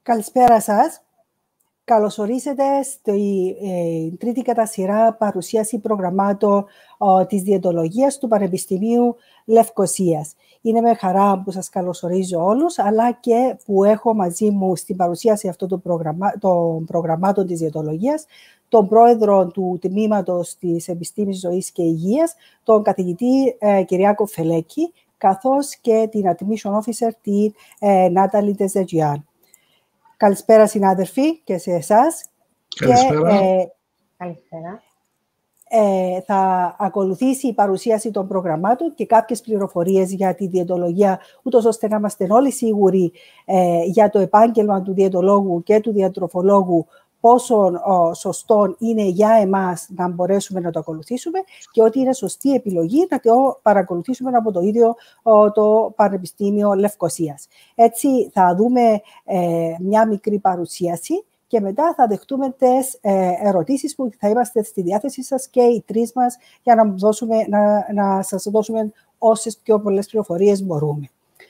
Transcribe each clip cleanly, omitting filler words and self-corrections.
Καλησπέρα σας. Καλώς ορίσατε στη τρίτη κατά σειρά παρουσίαση προγραμμάτων της διαιτολογίας του Πανεπιστημίου Λευκωσίας. Είναι με χαρά που σας καλωσορίζω όλους, αλλά και που έχω μαζί μου στην παρουσίαση αυτών των προγραμμάτων της διαιτολογίας τον πρόεδρο του Τμήματος της Επιστήμης Ζωής και Υγείας, τον καθηγητή Κυριάκο Φελέκη, καθώς και την Admission Officer, την Νάταλη Τεζετζιάν. Καλησπέρα, συνάδελφοι, και σε εσάς. Καλησπέρα. Καλησπέρα. Θα ακολουθήσει η παρουσίαση των προγραμμάτων και κάποιες πληροφορίες για τη διαιτολογία, ούτως ώστε να είμαστε όλοι σίγουροι για το επάγγελμα του διαιτολόγου και του διατροφολόγου, πόσο σωστό είναι για εμάς να μπορέσουμε να το ακολουθήσουμε και ότι είναι σωστή επιλογή να το παρακολουθήσουμε από το ίδιο το Πανεπιστήμιο Λευκωσίας. Έτσι θα δούμε μια μικρή παρουσίαση και μετά θα δεχτούμε τις ερωτήσεις που θα είμαστε στη διάθεσή σας και οι τρεις μας για να σας δώσουμε όσες πιο πολλές πληροφορίες μπορούμε.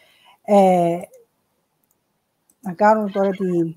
Να κάνουμε τώρα τη...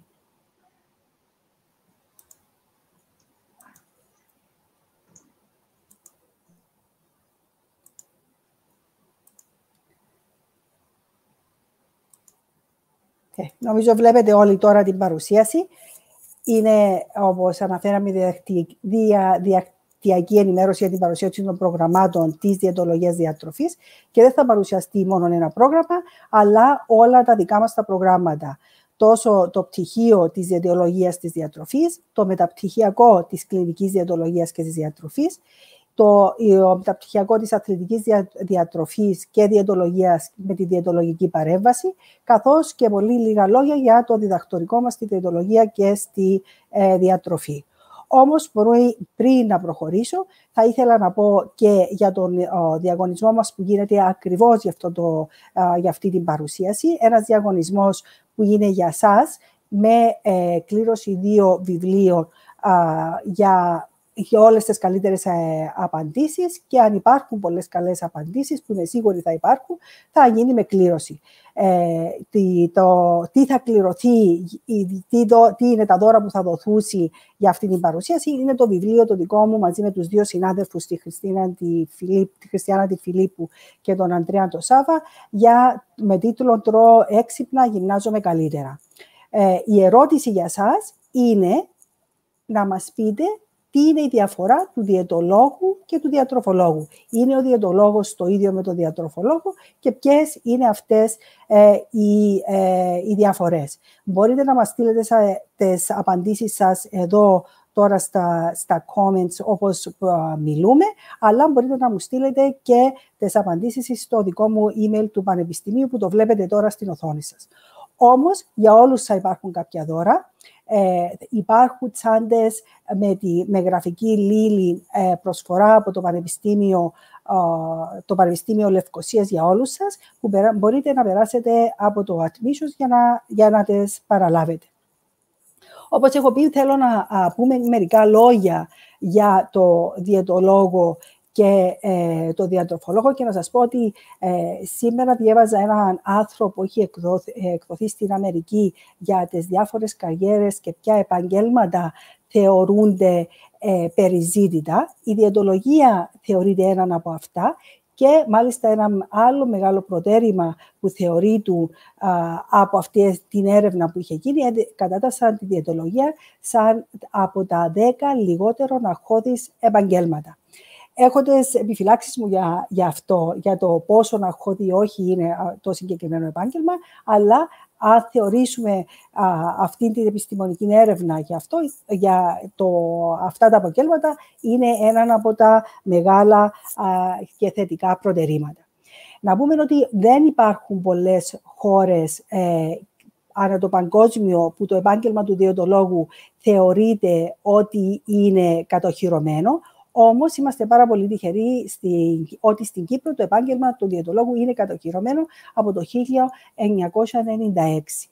Νομίζω βλέπετε όλοι τώρα την παρουσίαση. Είναι, όπως αναφέραμε, διαδικτυακή ενημέρωση για την παρουσίαση των προγραμμάτων της διαιτολογίας διατροφής και δεν θα παρουσιαστεί μόνο ένα πρόγραμμα, αλλά όλα τα δικά μας τα προγράμματα. Τόσο το πτυχίο της διαιτολογίας της διατροφής, το μεταπτυχιακό της κλινικής διαιτολογίας και της διατροφής, το μεταπτυχιακό της αθλητικής διατροφής και διαιτολογίας με τη διαιτολογική παρέμβαση, καθώς και πολύ λίγα λόγια για το διδακτορικό μας στη διαιτολογία και στη διατροφή. Όμως, πριν να προχωρήσω, θα ήθελα να πω και για τον διαγωνισμό μας που γίνεται ακριβώς για αυτή την παρουσίαση. Ένας διαγωνισμός που είναι για σας με κλήρωση 2 βιβλίων για όλες τις καλύτερες απαντήσεις και αν υπάρχουν πολλές καλές απαντήσεις, που είμαι σίγουρη θα υπάρχουν, θα γίνει με κλήρωση. Τι θα κληρωθεί, τι είναι τα δώρα που θα δοθούσει για αυτή την παρουσίαση, είναι το βιβλίο το δικό μου μαζί με τους δύο συνάδελφους, τη Χριστιανά τη Φιλίππου και τον Ανδρέα τον Σάβα, με τίτλο «Τρώω έξυπνα, γυμνάζομαι καλύτερα». Η ερώτηση για σας είναι να μας πείτε τι είναι η διαφορά του διαιτολόγου και του διατροφολόγου. Είναι ο διαιτολόγος το ίδιο με τον διατροφολόγο και ποιες είναι αυτές οι διαφορές. Μπορείτε να μας στείλετε τις απαντήσεις σας εδώ τώρα στα comments όπως μιλούμε, αλλά μπορείτε να μου στείλετε και τις απαντήσεις στο δικό μου email του Πανεπιστημίου που το βλέπετε τώρα στην οθόνη σας. Όμως, για όλους θα υπάρχουν κάποια δώρα. Υπάρχουν τσάντες με γραφική λίλη προσφορά από το Πανεπιστήμιο Λευκωσίας για όλους σας, που μπορείτε να περάσετε από το Admissions για να τις παραλάβετε. Όπως έχω πει, θέλω να πούμε μερικά λόγια για το διαιτολόγο και το διατροφολόγο και να σας πω ότι σήμερα διέβαζα έναν άρθρο που έχει εκδοθεί στην Αμερική για τις διάφορες καριέρες και ποια επαγγέλματα θεωρούνται περιζήτητα. Η διαιτολογία θεωρείται έναν από αυτά και μάλιστα ένα άλλο μεγάλο προτέρημα που θεωρείται από αυτή την έρευνα που είχε γίνει, κατάτασαν τη διαιτολογία σαν από τα 10 λιγότερο αγχώδεις επαγγέλματα. Έχω τις επιφυλάξεις μου για αυτό, για το πόσο αγχώδη όχι είναι το συγκεκριμένο επάγγελμα, αλλά αν θεωρήσουμε αυτή την επιστημονική έρευνα για αυτά τα επαγγέλματα, είναι ένα από τα μεγάλα και θετικά προτερήματα. Να πούμε ότι δεν υπάρχουν πολλές χώρες ανά το παγκόσμιο που το επάγγελμα του διαιτολόγου θεωρείται ότι είναι κατοχυρωμένο. Όμως είμαστε πάρα πολύ τυχεροί ότι στην Κύπρο το επάγγελμα του διαιτολόγου είναι κατοχυρωμένο από το 1996.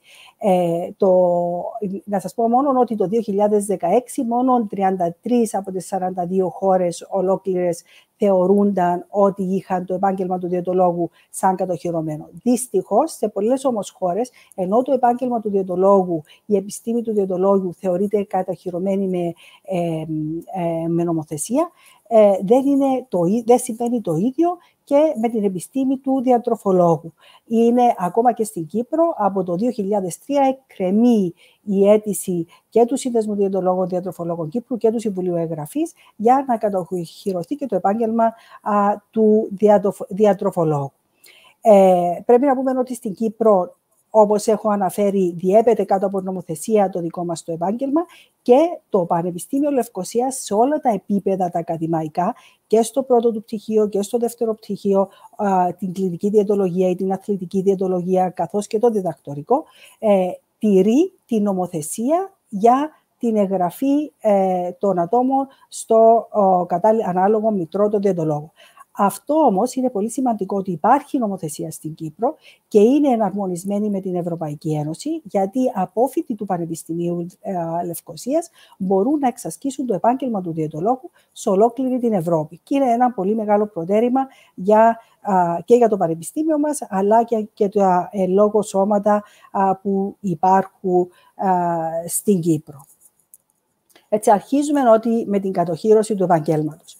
Να σας πω μόνο ότι το 2016 μόνο 33 από τις 42 χώρες ολόκληρες θεωρούνταν ότι είχαν το επάγγελμα του διαιτολόγου σαν κατοχυρωμένο. Δυστυχώς, σε πολλές όμως χώρες, ενώ το επάγγελμα του διαιτολόγου, η επιστήμη του διαιτολόγου θεωρείται κατοχυρωμένη με νομοθεσία, δεν συμβαίνει το ίδιο και με την επιστήμη του διατροφολόγου. Είναι ακόμα και στην Κύπρο, από το 2003 εκκρεμεί η αίτηση και του Σύνδεσμου Διαιτολόγων Διατροφολόγων Κύπρου και του Συμβουλίου Εγγραφής για να κατοχυρωθεί και το επάγγελμα του διατροφολόγου. Πρέπει να πούμε ότι στην Κύπρο, όπως έχω αναφέρει, διέπεται κάτω από νομοθεσία το δικό μας το επάγγελμα και το Πανεπιστήμιο Λευκωσίας σε όλα τα επίπεδα τα ακαδημαϊκά, και στο πρώτο του πτυχίο και στο δεύτερο πτυχίο, την κλινική διαιτολογία ή την αθλητική διαιτολογία, καθώς και το διδακτορικό, τηρεί την νομοθεσία για την εγγραφή των ατόμων στο ανάλογο μητρό των διαιτολόγων. Αυτό όμως είναι πολύ σημαντικό, ότι υπάρχει νομοθεσία στην Κύπρο και είναι εναρμονισμένη με την Ευρωπαϊκή Ένωση, γιατί απόφοιτοι του Πανεπιστημίου Λευκωσίας μπορούν να εξασκήσουν το επάγγελμα του διαιτολόγου σε ολόκληρη την Ευρώπη. Και είναι ένα πολύ μεγάλο προτέρημα και για το Πανεπιστήμιο μας, αλλά και τα λόγω σώματα που υπάρχουν στην Κύπρο. Έτσι αρχίζουμε με την κατοχύρωση του επαγγέλματος.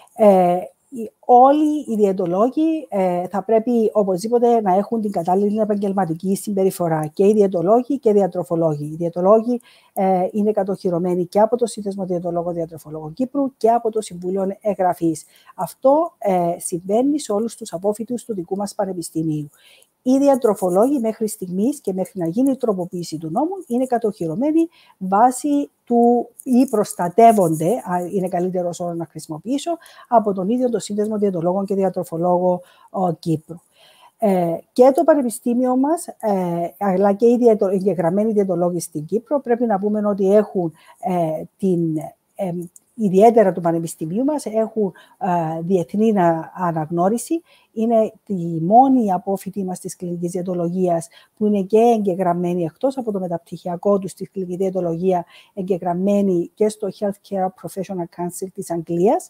Όλοι οι διαιτολόγοι θα πρέπει οπωσδήποτε να έχουν την κατάλληλη επαγγελματική συμπεριφορά. Και οι διαιτολόγοι και οι διατροφολόγοι. Οι διαιτολόγοι είναι κατοχυρωμένοι και από το Σύνδεσμο Διαιτολόγων Διατροφολόγων Κύπρου και από το Συμβούλιο Εγγραφής. Αυτό συμβαίνει σε όλους τους απόφοιτους του δικού μας πανεπιστημίου. Οι διατροφολόγοι μέχρι στιγμής και μέχρι να γίνει η τροποποίηση του νόμου είναι κατοχυρωμένοι βάσει του ή προστατεύονται, είναι καλύτερος όρο να χρησιμοποιήσω, από τον ίδιο το Σύνδεσμο Διαιτολόγων και Διατροφολόγων Κύπρου. Και το Πανεπιστήμιο μας, αλλά και οι εγγεγραμμένοι διαιτολόγοι στην Κύπρο, πρέπει να πούμε ότι έχουν ιδιαίτερα του Πανεπιστημίου μας, έχουν διεθνή αναγνώριση. Είναι τη μόνη απόφοιτη μας της κλινικής διαιτολογίας που είναι και εγγεγραμμένη, εκτός από το μεταπτυχιακό του στη κλινική διαιτολογία, εγγεγραμμένη και στο Healthcare Professional Council της Αγγλίας.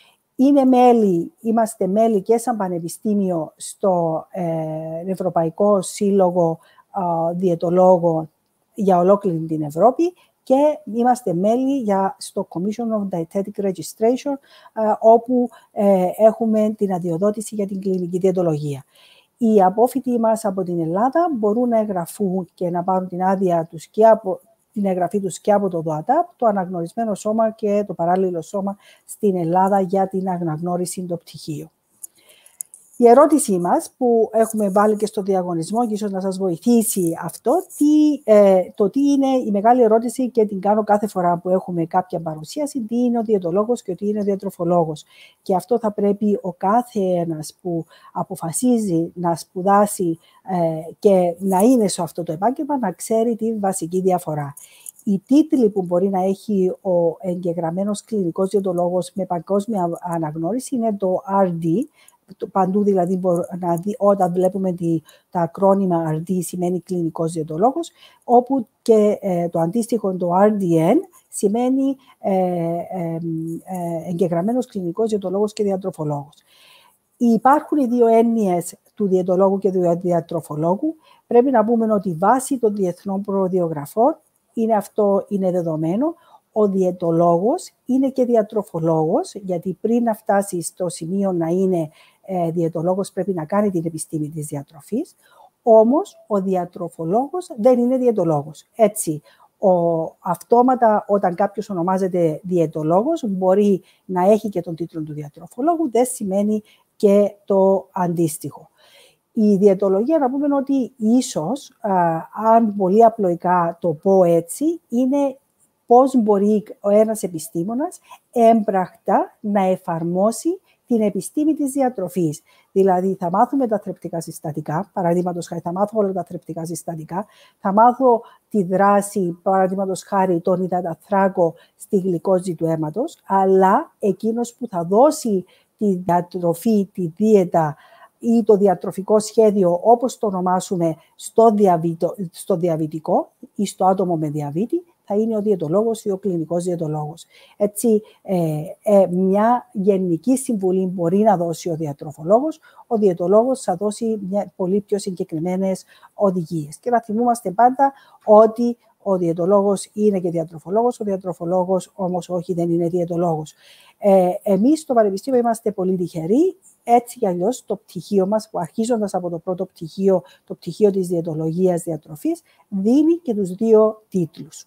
Είμαστε μέλη και σαν Πανεπιστήμιο στο Ευρωπαϊκό Σύλλογο Διαιτολόγων για ολόκληρη την Ευρώπη και είμαστε μέλη στο Commission of Dietetic Registration, όπου έχουμε την αδειοδότηση για την κλινική διαιτολογία. Οι απόφοιτοι μας από την Ελλάδα μπορούν να εγγραφούν και να πάρουν την άδεια τους και την εγγραφή τους και από το ΔΟΑΤΑΠ, το αναγνωρισμένο σώμα και το παράλληλο σώμα στην Ελλάδα για την αναγνώριση των πτυχίων. Η ερώτησή μας που έχουμε βάλει και στο διαγωνισμό και ίσως να σας βοηθήσει αυτό, το τι είναι η μεγάλη ερώτηση και την κάνω κάθε φορά που έχουμε κάποια παρουσίαση, τι είναι ο διαιτολόγος και τι είναι ο διατροφολόγος. Και αυτό θα πρέπει ο κάθε ένας που αποφασίζει να σπουδάσει και να είναι σε αυτό το επάγγελμα να ξέρει τη βασική διαφορά. Οι τίτλοι που μπορεί να έχει ο εγγεγραμμένος κλινικός διαιτολόγος με παγκόσμια αναγνώριση είναι το RD. Παντού δηλαδή, όταν βλέπουμε τα ακρόνημα RD σημαίνει κλινικός διαιτολόγος, όπου και το αντίστοιχο το RDN σημαίνει εγγεγραμμένος κλινικός διαιτολόγος και διατροφολόγος. Υπάρχουν οι δύο έννοιες του διαιτολόγου και του διατροφολόγου. Πρέπει να πούμε ότι βάσει των διεθνών προδιαγραφών είναι δεδομένο. Ο διαιτολόγος είναι και διατροφολόγος, γιατί πριν να φτάσει στο σημείο να είναι διαιτολόγος πρέπει να κάνει την επιστήμη της διατροφής, όμως ο διατροφολόγος δεν είναι διαιτολόγος. Έτσι, αυτόματα όταν κάποιος ονομάζεται διαιτολόγος μπορεί να έχει και τον τίτλο του διατροφολόγου, δεν σημαίνει και το αντίστοιχο. Η διαιτολογία, να πούμε ότι ίσως, αν πολύ απλοϊκά το πω έτσι, είναι πώς μπορεί ο ένας επιστήμονας έμπρακτα να εφαρμόσει την επιστήμη της διατροφής. Δηλαδή, θα μάθουμε τα θρεπτικά συστατικά, παραδείγματος χάρη, θα μάθω όλα τα θρεπτικά συστατικά, θα μάθω τη δράση, παραδείγματος χάρη, των υδατανθράκων στη γλυκόζη του αίματος, αλλά εκείνος που θα δώσει τη διατροφή, τη δίαιτα ή το διατροφικό σχέδιο, όπως το ονομάσουμε στο διαβητικό ή στο άτομο με διαβήτη, θα είναι ο διαιτολόγος ή ο κλινικός διαιτολόγος. Έτσι, μια γενική συμβουλή μπορεί να δώσει ο διατροφολόγος. Ο διαιτολόγος θα δώσει πολύ πιο συγκεκριμένες οδηγίες. Και να θυμούμαστε πάντα ότι ο διαιτολόγος είναι και διατροφολόγος, ο διατροφολόγος όμως όχι, δεν είναι διαιτολόγος. Εμείς στο Πανεπιστήμιο είμαστε πολύ τυχεροί. Έτσι κι αλλιώς το πτυχίο μας, αρχίζοντας από το πρώτο πτυχίο, το πτυχίο της διαιτολογίας διατροφής, δίνει και τους δύο τίτλους.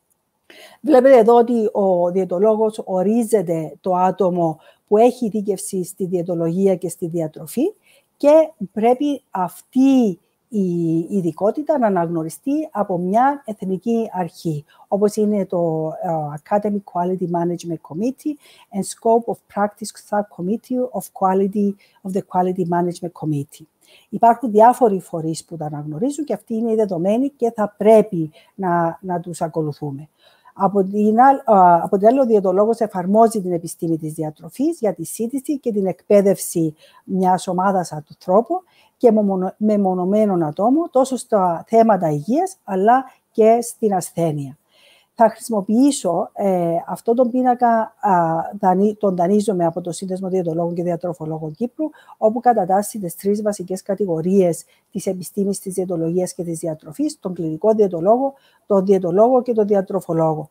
Βλέπετε εδώ ότι ο διαιτολόγος ορίζεται το άτομο που έχει ειδίκευση στη διαιτολογία και στη διατροφή και πρέπει αυτή η ειδικότητα να αναγνωριστεί από μια εθνική αρχή, όπως είναι το Academic Quality Management Committee and Scope of Practice Subcommittee of the Quality Management Committee. Υπάρχουν διάφοροι φορείς που τα αναγνωρίζουν και αυτοί είναι οι δεδομένοι και θα πρέπει να τους ακολουθούμε. Από την άλλη, ο διαιτολόγος εφαρμόζει την επιστήμη της διατροφής για τη σύντηση και την εκπαίδευση μιας ομάδας ανθρώπων και μεμονωμένων ατόμων, τόσο στα θέματα υγείας, αλλά και στην ασθένεια. Θα χρησιμοποιήσω αυτόν τον πίνακα, τον δανείζομαι από το Σύνδεσμο Διαιτολόγων και Διατροφολόγων Κύπρου, όπου κατατάσσει τις 3 βασικές κατηγορίες της επιστήμης της διαιτολογίας και της διατροφής, τον κλινικό διαιτολόγο, τον διαιτολόγο και τον διατροφολόγο.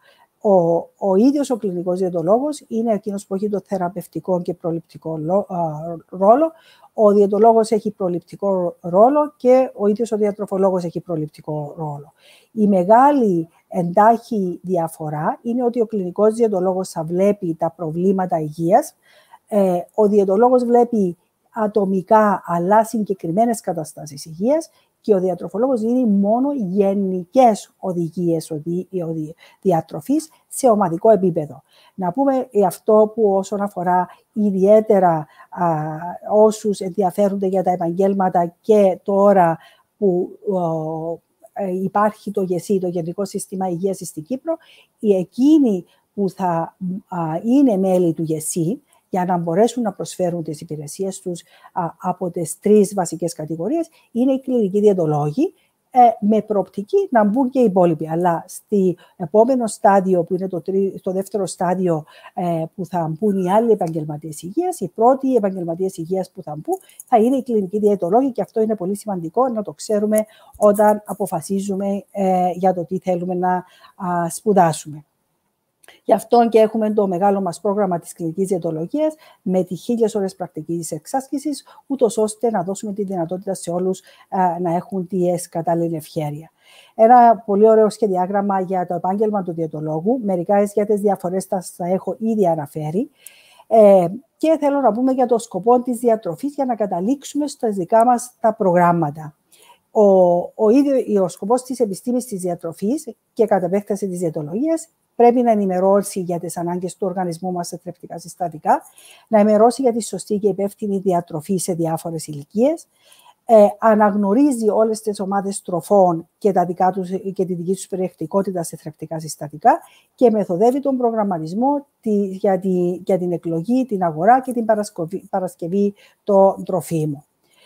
Ο ίδιος ο κλινικός διαιτολόγος είναι εκείνος που έχει το θεραπευτικό και προληπτικό ρόλο. Ο διαιτολόγος έχει προληπτικό ρόλο και ο ίδιος ο διατροφολόγος έχει προληπτικό ρόλο. Η μεγάλη εντάχει διαφορά είναι ότι ο κλινικός διαιτολόγος θα βλέπει τα προβλήματα υγείας. Ο διαιτολόγος βλέπει ατομικά αλλά συγκεκριμένες καταστάσεις υγείας και ο διατροφολόγος δίνει μόνο γενικές οδηγίες διατροφής σε ομαδικό επίπεδο. Να πούμε αυτό που όσον αφορά ιδιαίτερα όσους ενδιαφέρονται για τα επαγγέλματα και τώρα που υπάρχει το ΓΕΣΥ, το Γενικό Σύστημα Υγείας στην Κύπρο, εκείνοι που θα είναι μέλη του ΓΕΣΥ, για να μπορέσουν να προσφέρουν τις υπηρεσίες τους από τις 3 βασικές κατηγορίες, είναι οι κλινικοί διαιτολόγοι, με προοπτική να μπουν και οι υπόλοιποι. Αλλά στο επόμενο στάδιο, που είναι το δεύτερο στάδιο, που θα μπουν οι άλλοι επαγγελματίες υγείας, οι πρώτοι επαγγελματίες υγείας που θα μπουν θα είναι οι κλινικοί διαιτολόγοι, και αυτό είναι πολύ σημαντικό να το ξέρουμε όταν αποφασίζουμε για το τι θέλουμε να σπουδάσουμε. Γι' αυτό και έχουμε το μεγάλο μας πρόγραμμα της κλινικής διαιτολογίας με τις 1000 ώρες πρακτικής εξάσκησης, ούτως ώστε να δώσουμε τη δυνατότητα σε όλους να έχουν τις κατάλληλη ευχέρεια. Ένα πολύ ωραίο σχεδιάγραμμα για το επάγγελμα του διαιτολόγου. Μερικά για τις διαφορές τα έχω ήδη αναφέρει. Και θέλω να πούμε για το σκοπό της διατροφής για να καταλήξουμε στα δικά μας τα προγράμματα. Ο σκοπός της επιστήμης της διατροφής και κατ' επέκταση της διαιτολογίας πρέπει να ενημερώσει για τις ανάγκες του οργανισμού μας σε θρεπτικά συστατικά, να ενημερώσει για τη σωστή και υπεύθυνη διατροφή σε διάφορες ηλικίες, αναγνωρίζει όλες τις ομάδες τροφών και τη δική τους περιεκτικότητα σε θρεπτικά συστατικά και μεθοδεύει τον προγραμματισμό για την εκλογή, την αγορά και την παρασκευή των τροφίμων.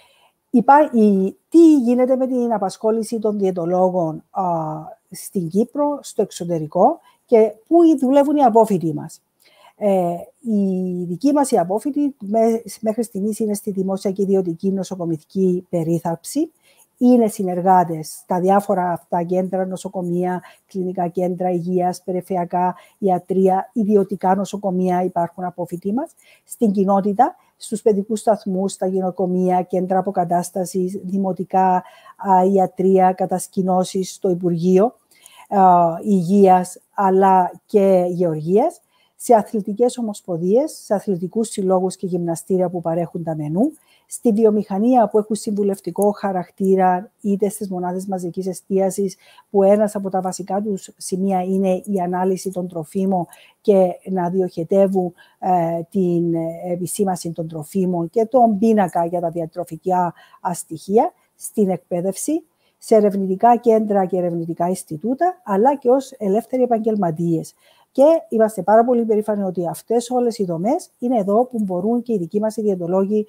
Τι γίνεται με την απασχόληση των διαιτολόγων στην Κύπρο, στο εξωτερικό και πού δουλεύουν οι απόφοιτοι μας. Οι δικοί μας οι απόφοιτοι μέχρι στιγμής είναι στη δημόσια και ιδιωτική νοσοκομευτική περίθαλψη. Είναι συνεργάτες στα διάφορα αυτά κέντρα, νοσοκομεία, κλινικά κέντρα υγείας, περιφερειακά ιατρία, ιδιωτικά νοσοκομεία υπάρχουν απόφοιτοι μας. Στην κοινότητα, στους παιδικούς σταθμούς, στα γυναικομεία, κέντρα αποκατάστασης, δημοτικά ιατρία, κατασκηνώσεις στο Υπουργείο Υγείας αλλά και Γεωργίας, σε αθλητικές ομοσπονδίες, σε αθλητικούς συλλόγους και γυμναστήρια που παρέχουν τα μενού, στη βιομηχανία που έχουν συμβουλευτικό χαρακτήρα, είτε στις μονάδες μαζικής εστίασης, που ένας από τα βασικά τους σημεία είναι η ανάλυση των τροφίμων και να διοχετεύουν την επισήμαση των τροφίμων και τον πίνακα για τα διατροφικά στοιχεία, στην εκπαίδευση, σε ερευνητικά κέντρα και ερευνητικά Ινστιτούτα, αλλά και ως ελεύθεροι επαγγελματίες. Και είμαστε πάρα πολύ περήφανοι ότι αυτές όλες οι δομές είναι εδώ που μπορούν και οι δικοί μας οι διαιτολόγοι,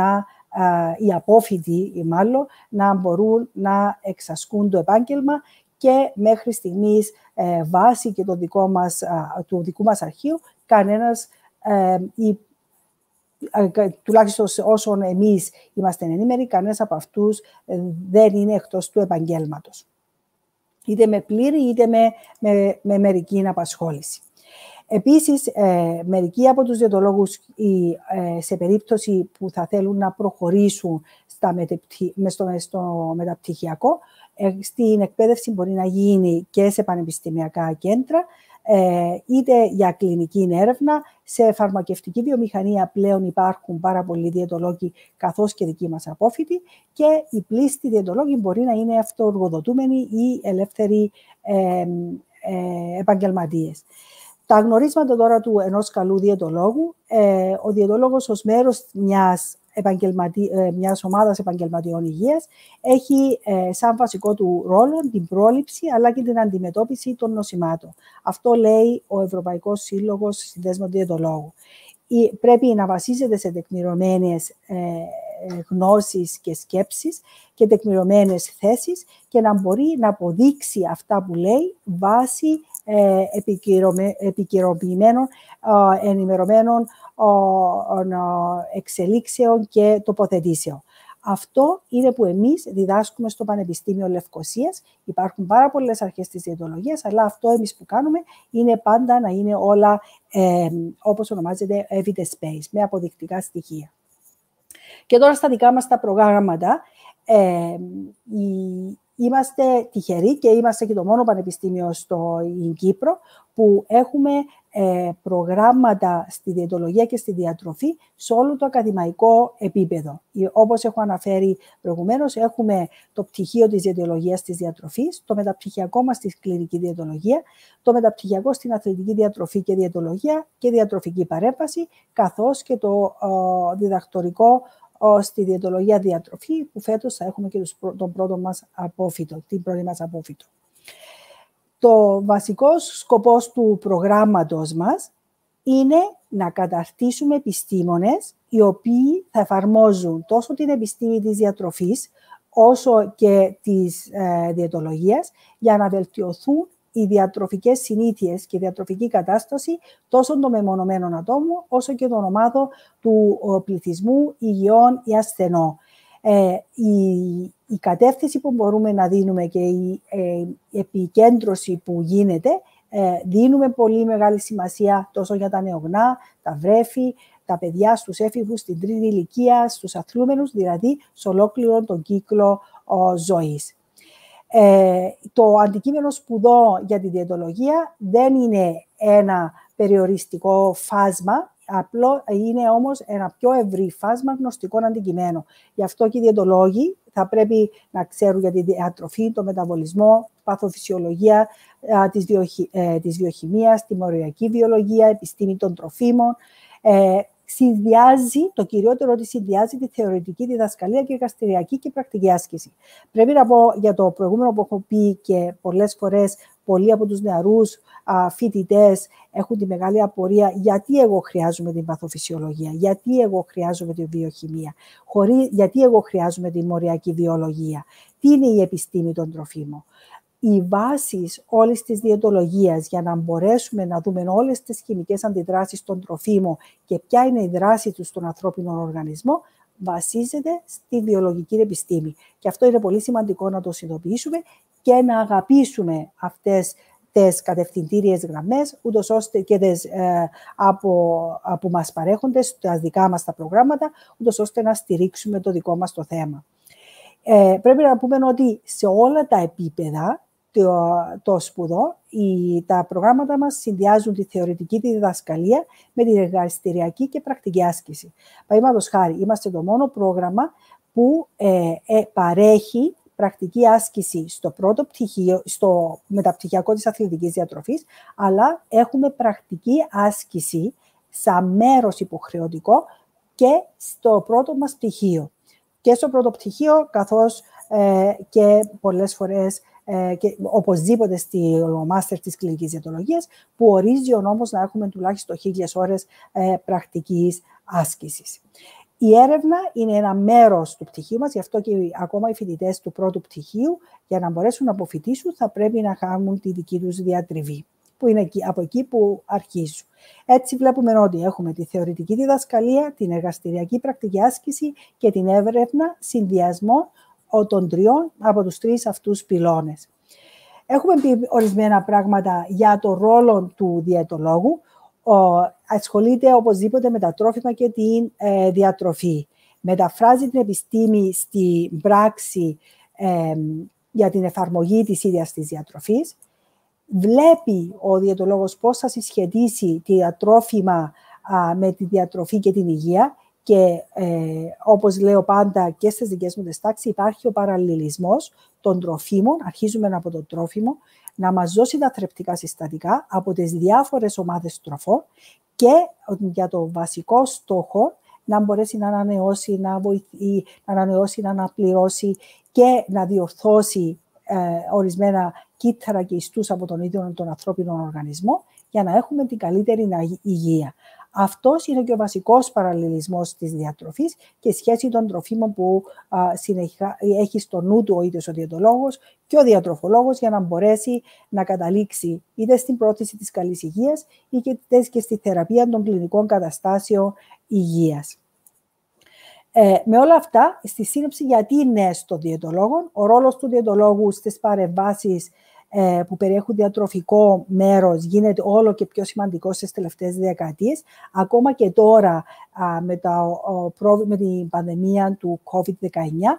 οι απόφοιτοι μάλλον, να μπορούν να εξασκούν το επάγγελμα και μέχρι στιγμής βάσει και του δικού μας αρχείου κανένας, τουλάχιστον όσων εμείς είμαστε ενήμεροι, κανένας από αυτούς δεν είναι εκτός του επαγγέλματος. Είτε με πλήρη είτε με μερική απασχόληση. Επίσης, μερικοί από τους διαιτολόγους σε περίπτωση που θα θέλουν να προχωρήσουν στο μεταπτυχιακό, στην εκπαίδευση μπορεί να γίνει και σε πανεπιστημιακά κέντρα, είτε για κλινική έρευνα, σε φαρμακευτική βιομηχανία πλέον υπάρχουν πάρα πολλοί διαιτολόγοι καθώς και δικοί μας απόφοιτοι και οι πλήστοι διαιτολόγοι μπορεί να είναι αυτοεργοδοτούμενοι ή ελεύθεροι επαγγελματίες. Τα γνωρίσματα τώρα του ενός καλού διαιτολόγου, ο διαιτολόγος ως μέρος μιας ομάδας επαγγελματιών υγείας έχει σαν βασικό του ρόλο την πρόληψη αλλά και την αντιμετώπιση των νοσημάτων. Αυτό λέει ο Ευρωπαϊκός Σύλλογος Συνδέσμων Διαιτολόγου. Πρέπει να βασίζεται σε τεκμηρωμένες γνώσεις και σκέψεις και τεκμηρωμένες θέσεις και να μπορεί να αποδείξει αυτά που λέει βάσει επικαιροποιημένων, ενημερωμένων εξελίξεων και τοποθετήσεων. Αυτό είναι που εμείς διδάσκουμε στο Πανεπιστήμιο Λευκωσίας. Υπάρχουν πάρα πολλές αρχές της διαιτολογίας, αλλά αυτό εμείς που κάνουμε είναι πάντα να είναι όλα, όπως ονομάζεται, evidence-based, με αποδεικτικά στοιχεία. Και τώρα στα δικά μας τα προγράμματα, είμαστε τυχεροί και είμαστε και το μόνο πανεπιστήμιο στην Κύπρο που έχουμε προγράμματα στη διαιτολογία και στη διατροφή σε όλο το ακαδημαϊκό επίπεδο. Όπως έχω αναφέρει προηγουμένως, έχουμε το πτυχίο της διαιτολογίας της διατροφής, το μεταπτυχιακό μας στη κλινική διαιτολογία, το μεταπτυχιακό στην αθλητική διατροφή και διαιτολογία και διατροφική παρέμβαση, καθώς και το διδακτορικό στη διαιτολογία διατροφή, που φέτος θα έχουμε και τον πρώτο μας απόφοιτο, την πρώτη μας απόφοιτο. Το βασικός σκοπός του προγράμματος μας είναι να καταρτήσουμε επιστήμονες οι οποίοι θα εφαρμόζουν τόσο την επιστήμη της διατροφής όσο και της διαιτολογίας για να βελτιωθούν οι διατροφικές συνήθειες και η διατροφική κατάσταση τόσο των μεμονωμένων ατόμων όσο και των ομάδων του πληθυσμού υγιών ή ασθενών. Η κατεύθυνση που μπορούμε να δίνουμε και η επικέντρωση που γίνεται, δίνουμε πολύ μεγάλη σημασία τόσο για τα νεογνά, τα βρέφη, τα παιδιά, στους έφηβους, στην τρίτη ηλικία, στους αθλούμενους, δηλαδή σε ολόκληρο τον κύκλο ζωής. Το αντικείμενο σπουδών για τη διαιτολογία δεν είναι ένα περιοριστικό φάσμα, απλό είναι όμως ένα πιο ευρύ φάσμα γνωστικών αντικειμένων. Γι' αυτό και οι διαιτολόγοι θα πρέπει να ξέρουν για τη διατροφή, το μεταβολισμό, παθοφυσιολογία της βιοχημίας, τη μοριακή βιολογία, επιστήμη των τροφίμων. Συνδυάζει, το κυριότερο ότι συνδυάζει τη θεωρητική διδασκαλία και εργαστηριακή και πρακτική άσκηση. Πρέπει να πω για το προηγούμενο που έχω πει και πολλές φορές πολλοί από τους νεαρούς φοιτητές έχουν τη μεγάλη απορία γιατί εγώ χρειάζομαι την παθοφυσιολογία, γιατί εγώ χρειάζομαι τη βιοχημία, γιατί εγώ χρειάζομαι τη μοριακή βιολογία, τι είναι η επιστήμη των τροφίμων. Οι βάσεις όλης της διαιτολογίας για να μπορέσουμε να δούμε όλες τις χημικές αντιδράσεις των τροφίμων και ποια είναι η δράση τους στον ανθρώπινο οργανισμό, βασίζεται στη βιολογική επιστήμη. Και αυτό είναι πολύ σημαντικό να το συνειδητοποιήσουμε και να αγαπήσουμε αυτές τις κατευθυντήριες γραμμές, ούτως ώστε και που μας παρέχονται στα δικά μας τα προγράμματα, ούτως ώστε να στηρίξουμε το δικό μας το θέμα. Πρέπει να πούμε ότι σε όλα τα επίπεδα το σπουδό, τα προγράμματα μας συνδυάζουν τη θεωρητική τη διδασκαλία με την εργαστηριακή και πρακτική άσκηση. Παραδείγματος χάρη, είμαστε το μόνο πρόγραμμα που παρέχει πρακτική άσκηση στο πρώτο πτυχίο, στο μεταπτυχιακό της αθλητικής διατροφής, αλλά έχουμε πρακτική άσκηση σαν μέρος υποχρεωτικό και στο πρώτο μας πτυχίο. Και στο πρώτο πτυχίο, καθώς και πολλές φορές και οπωσδήποτε στο μάστερ της κλινικής διαιτολογίας, που ορίζει ο νόμος να έχουμε τουλάχιστον 1000 ώρες πρακτικής άσκησης. Η έρευνα είναι ένα μέρος του πτυχίου μας, γι' αυτό και ακόμα οι φοιτητές του πρώτου πτυχίου, για να μπορέσουν να αποφοιτήσουν, θα πρέπει να κάνουν τη δική τους διατριβή, που είναι από εκεί που αρχίζουν. Έτσι βλέπουμε ότι έχουμε τη θεωρητική διδασκαλία, την εργαστηριακή πρακτική άσκηση και την έρευνα συνδυασμό των τριών από τους τρεις αυτούς πυλώνες. Έχουμε πει ορισμένα πράγματα για το ρόλο του διαιτολόγου. Ασχολείται οπωσδήποτε με τα τρόφιμα και την διατροφή. Μεταφράζει την επιστήμη στην πράξη για την εφαρμογή της ίδιας της διατροφής. Βλέπει ο διαιτολόγος πώς θα συσχετίσει τα τρόφιμα με τη διατροφή και την υγεία και όπως λέω πάντα και στις δικές μου τις τάξεις, υπάρχει ο παραλληλισμός των τροφίμων, αρχίζουμε από το τρόφιμο, να μας δώσει τα θρεπτικά συστατικά από τις διάφορες ομάδες τροφών και για το βασικό στόχο να μπορέσει να ανανεώσει, να αναπληρώσει και να διορθώσει ορισμένα κύτταρα και ιστούς από τον ίδιο τον ανθρώπινο οργανισμό για να έχουμε την καλύτερη υγεία. Αυτός είναι και ο βασικός παραλληλισμός της διατροφής και σχέση των τροφίμων που έχει στο νου του ο ίδιος ο διαιτολόγος και ο διατροφολόγος για να μπορέσει να καταλήξει είτε στην πρόθεση της καλής υγείας είτε και στη θεραπεία των κλινικών καταστάσεων υγείας. Με όλα αυτά, στη σύνοψη γιατί είναι στο διαιτολόγο, ο ρόλος του διαιτολόγου στις παρεμβάσεις που περιέχουν διατροφικό μέρος γίνεται όλο και πιο σημαντικό στις τελευταίες δεκαετίες. Ακόμα και τώρα με την πανδημία του COVID-19,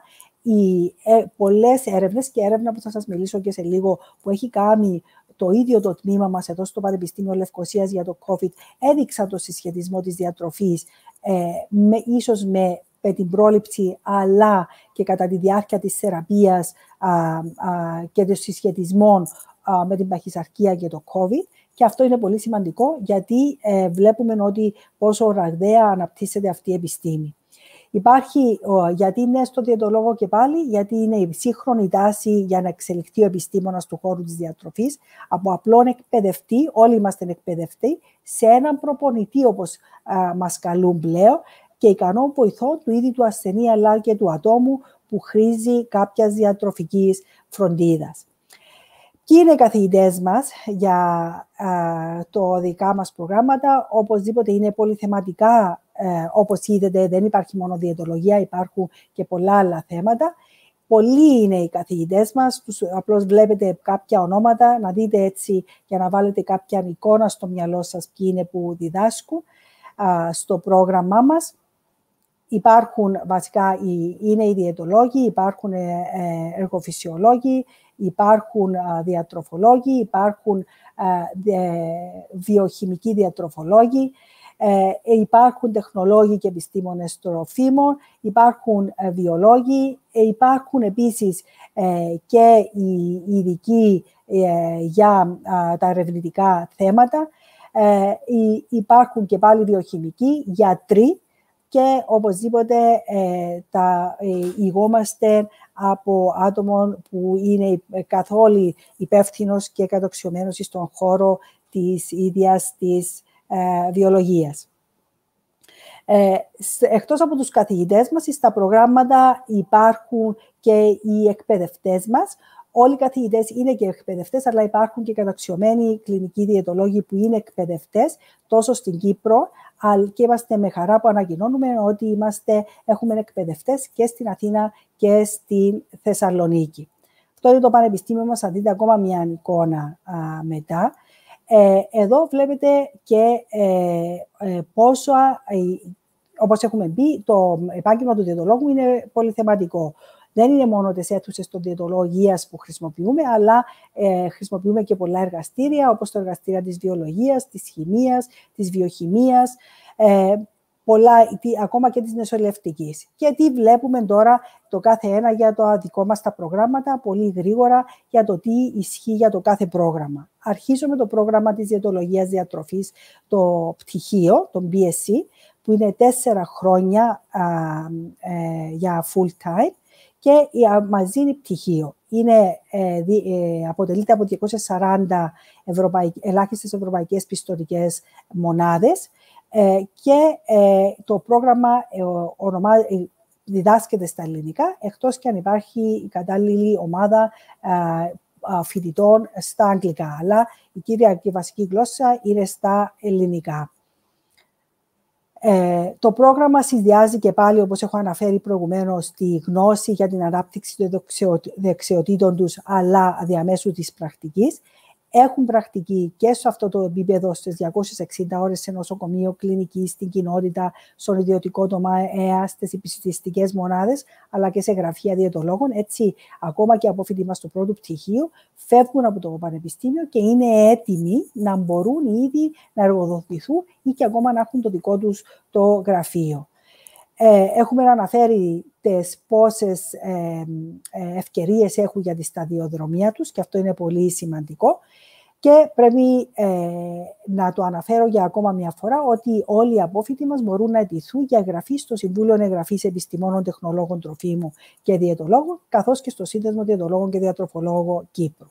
πολλές έρευνες και έρευνα που θα σας μιλήσω και σε λίγο που έχει κάνει το ίδιο το τμήμα μας εδώ στο Πανεπιστήμιο Λευκωσίας για το COVID έδειξαν το συσχετισμό της διατροφής ίσως με την πρόληψη αλλά και κατά τη διάρκεια της θεραπείας και των συσχετισμών με την παχυσαρκία και το COVID. Και αυτό είναι πολύ σημαντικό γιατί βλέπουμε ότι πόσο ραγδαία αναπτύσσεται αυτή η επιστήμη. Υπάρχει, γιατί είναι στο διαιτολόγο και πάλι, γιατί είναι η σύγχρονη τάση για να εξελιχθεί ο επιστήμονας του χώρου της διατροφής από απλόν εκπαιδευτή, όλοι είμαστε εκπαιδευτοί, σε έναν προπονητή όπως μας καλούν πλέον και ικανό βοηθό του ίδιου του ασθενή αλλά και του ατόμου που χρήζει κάποιας διατροφικής φροντίδας. Ποιοι είναι οι καθηγητές μας για το δικά μας προγράμματα, οπωσδήποτε είναι πολυθεματικά, όπως είδατε δεν υπάρχει μόνο διαιτολογία, υπάρχουν και πολλά άλλα θέματα. Πολλοί είναι οι καθηγητές μας, απλώς βλέπετε κάποια ονόματα, να δείτε έτσι για να βάλετε κάποια εικόνα στο μυαλό σας ποιοι είναι που διδάσκουν στο πρόγραμμά μας. Υπάρχουν βασικά, είναι οι διαιτολόγοι, υπάρχουν εργοφυσιολόγοι, υπάρχουν διατροφολόγοι, υπάρχουν βιοχημικοί διατροφολόγοι, υπάρχουν τεχνολόγοι και επιστήμονες τροφίμων, υπάρχουν βιολόγοι, υπάρχουν επίσης και οι ειδικοί για τα ερευνητικά θέματα, υπάρχουν και πάλι βιοχημικοί, γιατροί, και οπωσδήποτε ηγόμαστε από άτομο που είναι καθόλου υπεύθυνος και κατοξιωμένος στον χώρο της ίδιας της βιολογίας. Εκτός από τους καθηγητές μας, στα προγράμματα υπάρχουν και οι εκπαιδευτές μας. Όλοι οι καθηγητές είναι και εκπαιδευτές, αλλά υπάρχουν και καταξιωμένοι κλινικοί διαιτολόγοι που είναι εκπαιδευτές, τόσο στην Κύπρο, και είμαστε με χαρά που ανακοινώνουμε ότι έχουμε εκπαιδευτές και στην Αθήνα και στη Θεσσαλονίκη. Αυτό είναι το πανεπιστήμιο μας, θα δείτε ακόμα μια εικόνα μετά. Εδώ βλέπετε και πόσο, όπως έχουμε πει, το επάγγελμα του διαιτολόγου είναι πολυθεματικό. Δεν είναι μόνο τις αίθουσες των διαιτολογίας που χρησιμοποιούμε, αλλά χρησιμοποιούμε και πολλά εργαστήρια, όπως το εργαστήρια της βιολογίας, της χημείας, της βιοχημίας, ακόμα και της νοσηλευτικής. Και τι βλέπουμε τώρα το κάθε ένα για το δικό μας τα προγράμματα, πολύ γρήγορα για το τι ισχύει για το κάθε πρόγραμμα. Αρχίζω με το πρόγραμμα της διαιτολογίας διατροφής, το πτυχίο, το BSc, που είναι 4 χρόνια για full time. Και μαζί είναι πτυχίο. Αποτελείται από 240 ελάχιστες ευρωπαϊκές πιστωτικές μονάδες. Και το πρόγραμμα διδάσκεται στα ελληνικά, εκτός και αν υπάρχει η κατάλληλη ομάδα φοιτητών στα αγγλικά. Αλλά η κύρια και βασική γλώσσα είναι στα ελληνικά. Το πρόγραμμα συνδυάζει και πάλι, όπως έχω αναφέρει προηγουμένως, τη γνώση για την ανάπτυξη των δεξιοτήτων τους, αλλά διαμέσου της πρακτικής. Έχουν πρακτική και σε αυτό το επίπεδο στις 260 ώρες σε νοσοκομείο, κλινική, στην κοινότητα, στον ιδιωτικό τομέα, στις επιστημιστικές μονάδες, αλλά και σε γραφεία διαιτολόγων. Έτσι, ακόμα και απόφοιτοι του πρώτου πτυχίου, φεύγουν από το πανεπιστήμιο και είναι έτοιμοι να μπορούν ήδη να εργοδοτηθούν ή και ακόμα να έχουν το δικό τους το γραφείο. Έχουμε αναφέρει πόσες ευκαιρίες έχουν για τη σταδιοδρομία τους και αυτό είναι πολύ σημαντικό. Και πρέπει να το αναφέρω για ακόμα μια φορά ότι όλοι οι απόφοιτοι μας μπορούν να αιτηθούν για εγγραφή στο Συμβούλιο Εγγραφής Επιστημόνων, Τεχνολόγων Τροφίμου και Διαιτολόγων, καθώς και στο Σύνδεσμο Διαιτολόγων και Διατροφολόγων Κύπρου.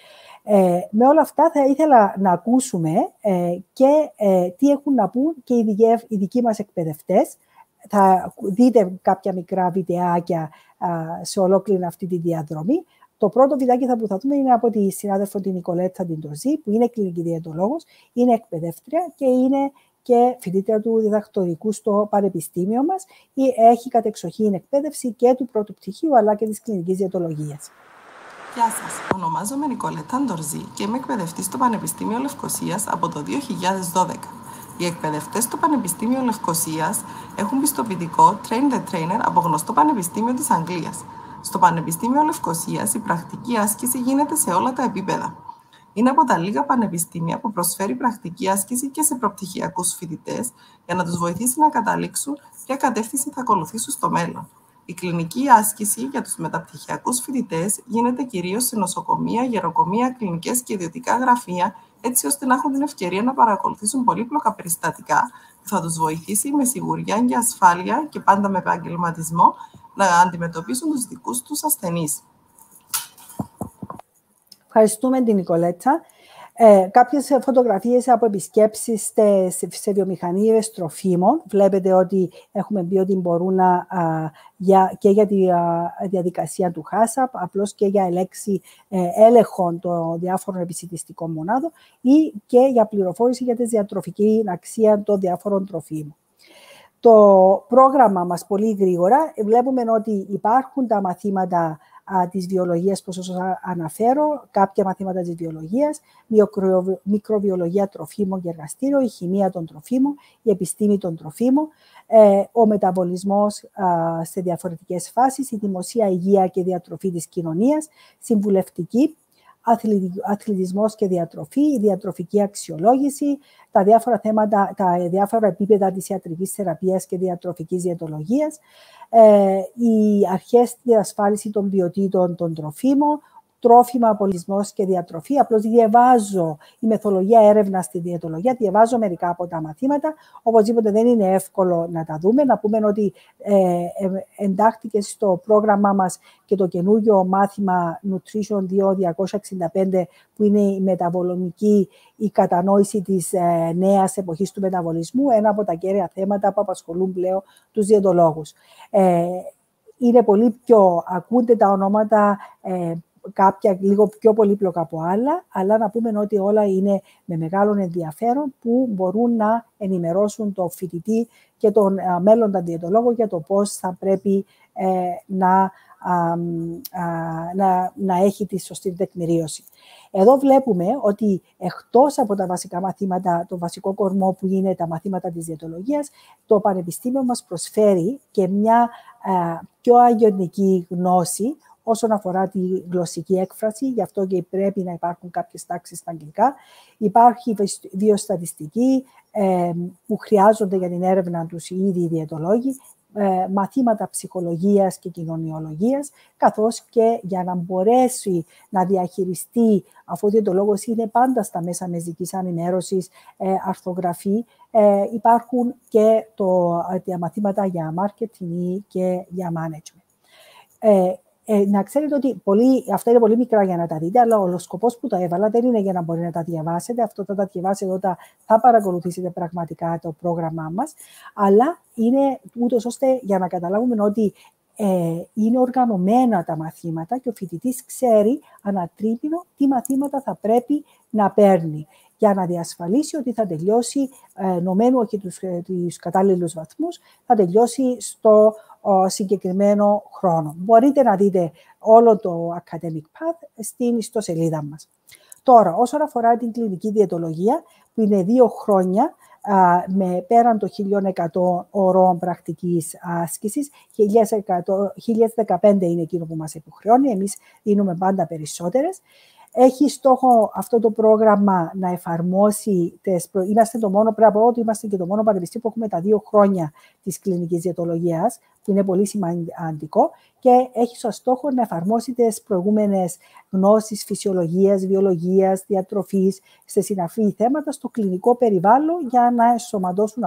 Με όλα αυτά θα ήθελα να ακούσουμε και τι έχουν να πούν και οι δικοί μας εκπαιδευτές. Θα δείτε κάποια μικρά βιντεάκια σε ολόκληρη αυτή τη διαδρομή. Το πρώτο βιντεάκι που θα δούμε είναι από τη συνάδελφο την Νικολέτα Τιντοζή, που είναι κλινική διαιτολόγος, είναι εκπαιδεύτρια και είναι και φοιτήτρια του διδακτορικού στο πανεπιστήμιο μας. Έχει κατεξοχήν εκπαίδευση και του πρώτου πτυχίου, αλλά και της κλινικής διαιτολογίας. Γεια σας, ονομάζομαι Νικολέτα Τιντοζή και είμαι εκπαιδευτής στο Πανεπιστήμιο Λευκωσίας από το 2012. Οι εκπαιδευτές στο Πανεπιστήμιο Λευκωσίας έχουν πιστοποιητικό Train the Trainer από γνωστό πανεπιστήμιο της Αγγλίας. Στο Πανεπιστήμιο Λευκωσίας η πρακτική άσκηση γίνεται σε όλα τα επίπεδα. Είναι από τα λίγα πανεπιστήμια που προσφέρει πρακτική άσκηση και σε προπτυχιακούς φοιτητές για να τους βοηθήσει να καταλήξουν ποια κατεύθυνση θα ακολουθήσουν στο μέλλον. Η κλινική άσκηση για τους μεταπτυχιακούς φοιτητές γίνεται κυρίως σε νοσοκομεία, γεροκομεία, κλινικές και ιδιωτικά γραφεία, έτσι ώστε να έχουν την ευκαιρία να παρακολουθήσουν πολύπλοκα περιστατικά που θα τους βοηθήσει με σιγουριά και ασφάλεια και πάντα με επαγγελματισμό να αντιμετωπίσουν τους δικούς τους ασθενείς. Ευχαριστούμε την Νικολέτσα. Κάποιες φωτογραφίες από επισκέψεις σε βιομηχανίες τροφίμων. Βλέπετε ότι έχουμε πει ότι μπορούν και για τη διαδικασία του HACCP, απλώς και για έλεγχο των διάφορων επισιτιστικών μονάδων ή και για πληροφόρηση για τη διατροφική αξία των διάφορων τροφίμων. Το πρόγραμμα μας πολύ γρήγορα, βλέπουμε ότι υπάρχουν τα μαθήματα της βιολογίας, που σας αναφέρω, κάποια μαθήματα της βιολογίας, μικροβιολογία τροφίμων και εργαστήριο, η χημεία των τροφίμων, η επιστήμη των τροφίμων, ο μεταβολισμός σε διαφορετικές φάσεις, η δημοσία υγεία και διατροφή της κοινωνίας, συμβουλευτική, αθλητισμός και διατροφή, η διατροφική αξιολόγηση, τα διάφορα θέματα, τα διάφορα επίπεδα της ιατρικής θεραπείας και διατροφικής διαιτολογίας, οι αρχές διασφάλιση των ποιοτήτων των τροφίμων, τρόφιμα, πολιτισμός και διατροφή. Απλώς διαβάζω η μεθοδολογία έρευνα στη διαιτολογία, διαβάζω μερικά από τα μαθήματα. Οπωσδήποτε δεν είναι εύκολο να τα δούμε. Να πούμε ότι εντάχθηκε στο πρόγραμμά μας και το καινούργιο μάθημα Nutrition 2265, που είναι η μεταβολομική, η κατανόηση της νέας εποχής του μεταβολισμού, ένα από τα κέρια θέματα που απασχολούν πλέον τους διαιτολόγους. Είναι πολύ πιο, ακούνται τα ονόματα κάποια λίγο πιο πολύπλοκα από άλλα, αλλά να πούμε ότι όλα είναι με μεγάλο ενδιαφέρον που μπορούν να ενημερώσουν το φοιτητή και τον μέλλοντα διαιτολόγο για το πώς θα πρέπει να έχει τη σωστή τεκμηρίωση. Εδώ βλέπουμε ότι εκτός από τα βασικά μαθήματα, το βασικό κορμό που είναι τα μαθήματα της διαιτολογίας, το Πανεπιστήμιο μας προσφέρει και μια πιο αγιονική γνώση όσον αφορά τη γλωσσική έκφραση, γι' αυτό και πρέπει να υπάρχουν κάποιες τάξεις στα αγγλικά. Υπάρχει βιοστατιστική που χρειάζονται για την έρευνα τους οι ίδιοι οι διαιτολόγοι, μαθήματα ψυχολογίας και κοινωνιολογίας, καθώς και για να μπορέσει να διαχειριστεί, αφού ο διαιτολόγος είναι πάντα στα μέσα μαζικής ενημέρωσης, αρθογραφή, υπάρχουν και τα μαθήματα για marketing και για management. Να ξέρετε ότι αυτά είναι πολύ μικρά για να τα δείτε, αλλά ο σκοπός που το έβαλα δεν είναι για να μπορεί να τα διαβάσετε. Αυτό θα τα διαβάσετε όταν θα παρακολουθήσετε πραγματικά το πρόγραμμά μας, αλλά είναι ούτως ώστε για να καταλάβουμε ότι είναι οργανωμένα τα μαθήματα και ο φοιτητής ξέρει ανατρίμηνο τι μαθήματα θα πρέπει να παίρνει για να διασφαλίσει ότι θα τελειώσει, νομένου όχι τους κατάλληλους βαθμούς, θα τελειώσει στο συγκεκριμένο χρόνο. Μπορείτε να δείτε όλο το Academic Path στην ιστοσελίδα μας. Τώρα, όσον αφορά την κλινική διαιτολογία, που είναι 2 χρόνια, με πέραν των 1.100 ωρών πρακτικής άσκησης, 1.015 είναι εκείνο που μας υποχρεώνει, εμείς δίνουμε πάντα περισσότερες. Έχει στόχο αυτό το πρόγραμμα να εφαρμόσει, είμαστε το μόνο, πρέπει να πω ότι είμαστε και το μόνο πανεπιστήμιο που έχουμε τα 2 χρόνια της κλινικής διαιτολογίας, που είναι πολύ σημαντικό, και έχει σαν στόχο να εφαρμόσει τις προηγούμενες γνώσεις φυσιολογίας, βιολογίας, διατροφής, σε συναφή θέματα στο κλινικό περιβάλλον για να ενσωματώσουν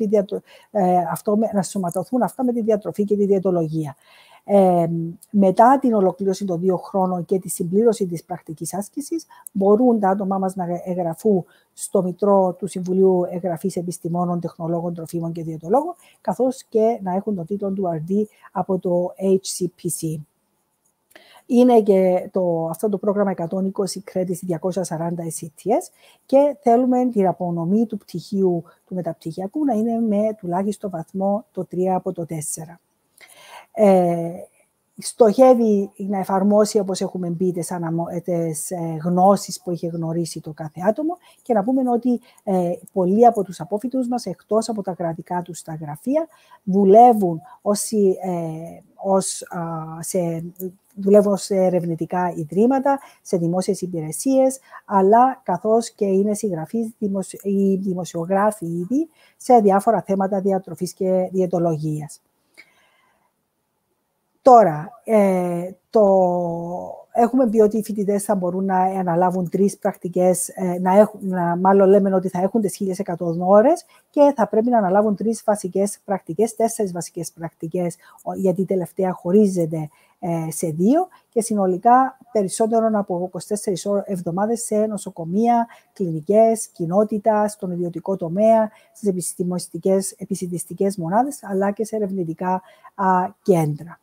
να ενσωματωθούν αυτά με τη διατροφή και τη διαιτολογία. Μετά την ολοκλήρωση των 2 χρόνων και τη συμπλήρωση της πρακτικής άσκησης, μπορούν τα άτομά μας να εγγραφούν στο Μητρό του Συμβουλίου Εγγραφής Επιστημόνων, Τεχνολόγων, Τροφίμων και Διαιτολόγων, καθώς και να έχουν τον τίτλο του RD από το HCPC. Είναι και αυτό το πρόγραμμα 120 credits, 240 SCTS, και θέλουμε την απονομή του πτυχίου του μεταπτυχιακού να είναι με τουλάχιστον βαθμό το 3 από το 4. Στοχεύει να εφαρμόσει, όπως έχουμε πει, τις γνώσεις που είχε γνωρίσει το κάθε άτομο, και να πούμε ότι πολλοί από τους απόφοιτους μας, εκτός από τα κρατικά τους τα γραφεία, δουλεύουν σε ερευνητικά ιδρύματα, σε δημόσιες υπηρεσίες, αλλά καθώς και είναι συγγραφείς ή δημοσιογράφοι ήδη σε διάφορα θέματα διατροφής και διαιτολογίας. Τώρα, έχουμε πει ότι οι φοιτητές θα μπορούν να αναλάβουν 3 πρακτικές, μάλλον λέμε ότι θα έχουν τις 1.100 ώρες και θα πρέπει να αναλάβουν 3 βασικές πρακτικές, 4 βασικές πρακτικές, γιατί η τελευταία χωρίζεται σε 2, και συνολικά περισσότερο από 24 εβδομάδες σε νοσοκομεία, κλινικές, κοινότητα, στον ιδιωτικό τομέα, στις επιστημιστικές μονάδες, αλλά και σε ερευνητικά κέντρα.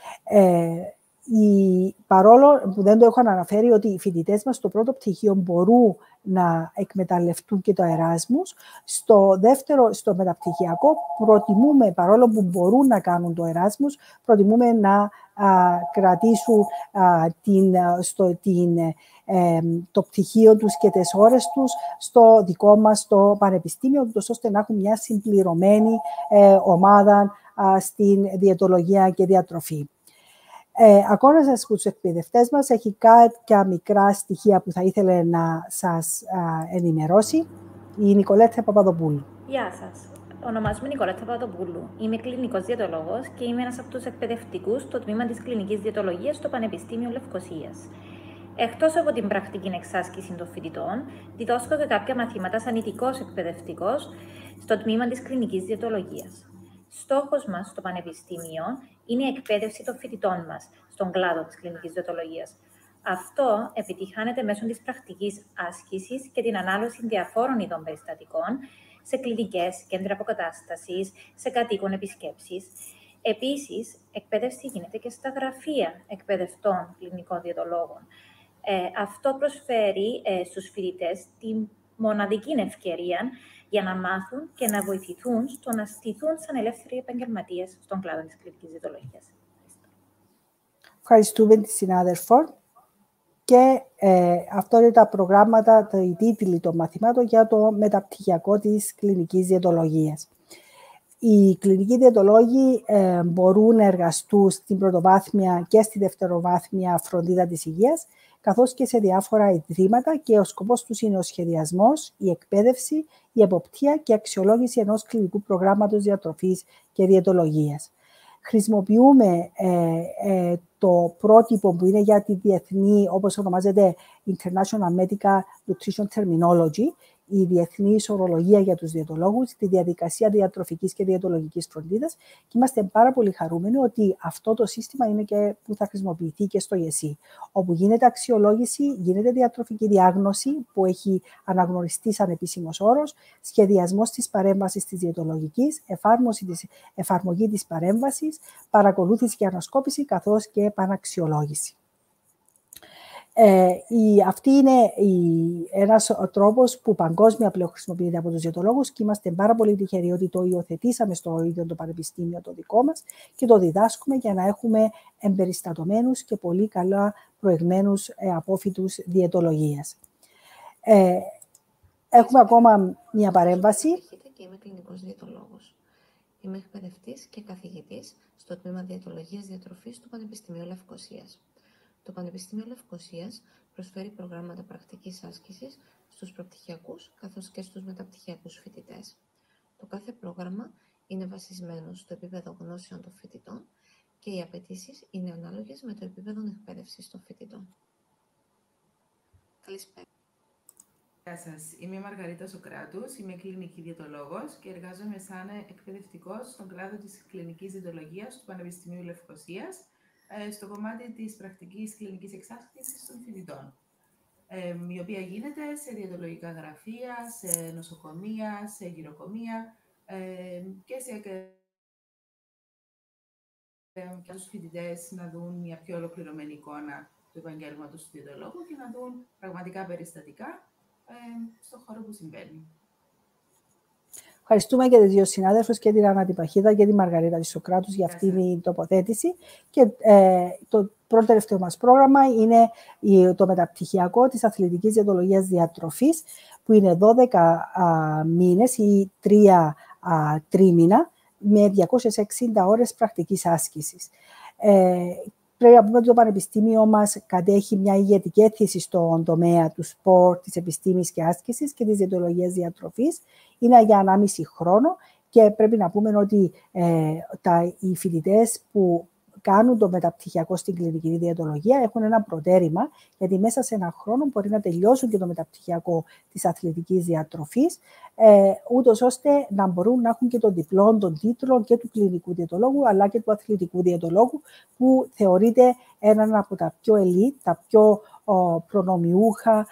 Παρόλο που δεν το έχω αναφέρει ότι οι φοιτητές μας στο πρώτο πτυχίο μπορούν να εκμεταλλευτούν και το Εράσμους, στο μεταπτυχιακό προτιμούμε, παρόλο που μπορούν να κάνουν το Εράσμους, προτιμούμε να κρατήσουν το πτυχίο τους και τις ώρες τους στο δικό μας το πανεπιστήμιο, ώστε να έχουν μια συμπληρωμένη ομάδα στην διαιτολογία και διατροφή. Ακόμα σας από τους εκπαιδευτές μας, έχει κάποια μικρά στοιχεία που θα ήθελε να σας ενημερώσει η Νικολέτα Παπαδοπούλου. Γεια σας. Ονομάζομαι Νικολέτα Παπαδοπούλου. Είμαι κλινικός διαιτολόγος και είμαι ένας από τους εκπαιδευτικούς στο τμήμα της κλινικής διαιτολογίας στο Πανεπιστήμιο Λευκωσίας. Εκτός από την πρακτική εξάσκηση των φοιτητών, διδάσκω και κάποια μαθήματα σαν ειδικός εκπαιδευτικός στο τμήμα της κλινικής διαιτολογίας. Στόχος μας στο Πανεπιστήμιο είναι η εκπαίδευση των φοιτητών μας στον κλάδο της κλινικής διαιτολογίας. Αυτό επιτυχάνεται μέσω της πρακτικής άσκησης και την ανάλυση διαφόρων ειδών περιστατικών σε κλινικές, κέντρα αποκατάστασης, σε κατοίκων επισκέψεις. Επίσης, εκπαίδευση γίνεται και στα γραφεία εκπαιδευτών κλινικών διαιτολόγων. Αυτό προσφέρει στους φοιτητές τη μοναδική ευκαιρία για να μάθουν και να βοηθηθούν στο να στηθούν σαν ελεύθεροι επαγγελματίες στον κλάδο της κλινικής διαιτολογίας. Ευχαριστούμε τη συνάδελφο. Και αυτό είναι τα προγράμματα, οι τίτλοι των μαθημάτων για το μεταπτυχιακό της κλινικής διαιτολογίας. Οι κλινικοί διαιτολόγοι μπορούν να εργαστούν στην πρωτοβάθμια και στη δευτεροβάθμια φροντίδα της υγείας, καθώς και σε διάφορα ιδρύματα, και ο σκοπός τους είναι ο σχεδιασμός, η εκπαίδευση, η εποπτεία και αξιολόγηση ενός κλινικού προγράμματος διατροφής και διαιτολογίας. Χρησιμοποιούμε το πρότυπο που είναι για τη διεθνή, όπως ονομάζεται International Medical Nutrition Terminology. η διεθνής ορολογία για τους διαιτολόγους, τη διαδικασία διατροφικής και διαιτολογικής φροντίδας και είμαστε πάρα πολύ χαρούμενοι ότι αυτό το σύστημα είναι και που θα χρησιμοποιηθεί και στο ΙΕΣΥ, όπου γίνεται αξιολόγηση, γίνεται διατροφική διάγνωση που έχει αναγνωριστεί σαν επίσημος όρος, σχεδιασμός της παρέμβασης της διαιτολογικής, εφαρμογή της παρέμβασης, παρακολούθηση και ανασκόπηση καθώς και επαναξιολόγηση. Αυτή είναι ένας τρόπος που παγκόσμια πλέον χρησιμοποιείται από τους διαιτολόγους και είμαστε πάρα πολύ τυχεροί ότι το υιοθετήσαμε στο ίδιο το πανεπιστήμιο το δικό μας και το διδάσκουμε για να έχουμε εμπεριστατωμένους και πολύ καλά προηγμένους απόφοιτους διαιτολογίας. Έχουμε ακόμα μια παρέμβαση. Είμαι κλινικός διαιτολόγος. Είμαι εκπαιδευτής και καθηγητής στο τμήμα Διαιτολογίας Διατροφής του Πανεπιστημίου Λευκωσίας. Το Πανεπιστήμιο Λευκωσίας προσφέρει προγράμματα πρακτικής άσκησης στους προπτυχιακούς καθώς και στους μεταπτυχιακούς φοιτητές. Το κάθε πρόγραμμα είναι βασισμένο στο επίπεδο γνώσεων των φοιτητών και οι απαιτήσεις είναι ανάλογες με το επίπεδο εκπαίδευσης των φοιτητών. Καλησπέρα. Γεια σας. Είμαι η Μαργαρίτα Σοκράτους, είμαι κλινική διαιτολόγος και εργάζομαι σαν εκπαιδευτικός στον κλάδο της κλινικής διαιτολογίας του Πανεπιστημίου Λευκωσίας, στο κομμάτι της πρακτικής κλινικής εξάσκησης των φοιτητών, η οποία γίνεται σε διαιτολογικά γραφεία, σε νοσοκομεία, σε γυροκομεία και σε και τους φοιτητές να δουν μια πιο ολοκληρωμένη εικόνα του επαγγέλματος του διαιτολόγου και να δουν πραγματικά περιστατικά στον χώρο που συμβαίνει. Ευχαριστούμε και τις δύο συνάδελφους, και την Άννα Παχίδα και τη Μαργαρίτα της Σοκράτους για αυτήν την τοποθέτηση. Και το πρώτο τελευταίο μας πρόγραμμα είναι το μεταπτυχιακό της αθλητικής διαιτολογίας διατροφής, που είναι 12 μήνες ή 3 τρίμηνα με 260 ώρες πρακτικής άσκησης. Πρέπει να πούμε ότι το Πανεπιστήμιο μας κατέχει μια ηγετική θέση στον τομέα του σπορ, της επιστήμης και άσκησης και της διαιτολογίας διατροφής. Είναι για 1,5 χρόνο και πρέπει να πούμε ότι οι φοιτητές που κάνουν το μεταπτυχιακό στην κλινική διαιτολογία έχουν ένα προτέρημα, γιατί μέσα σε ένα χρόνο μπορεί να τελειώσουν και το μεταπτυχιακό της αθλητικής διατροφής, ούτως ώστε να μπορούν να έχουν και τον διπλό των τίτλων και του κλινικού διαιτολόγου, αλλά και του αθλητικού διαιτολόγου, που θεωρείται έναν από τα πιο ελίτ, τα πιο προνομιούχα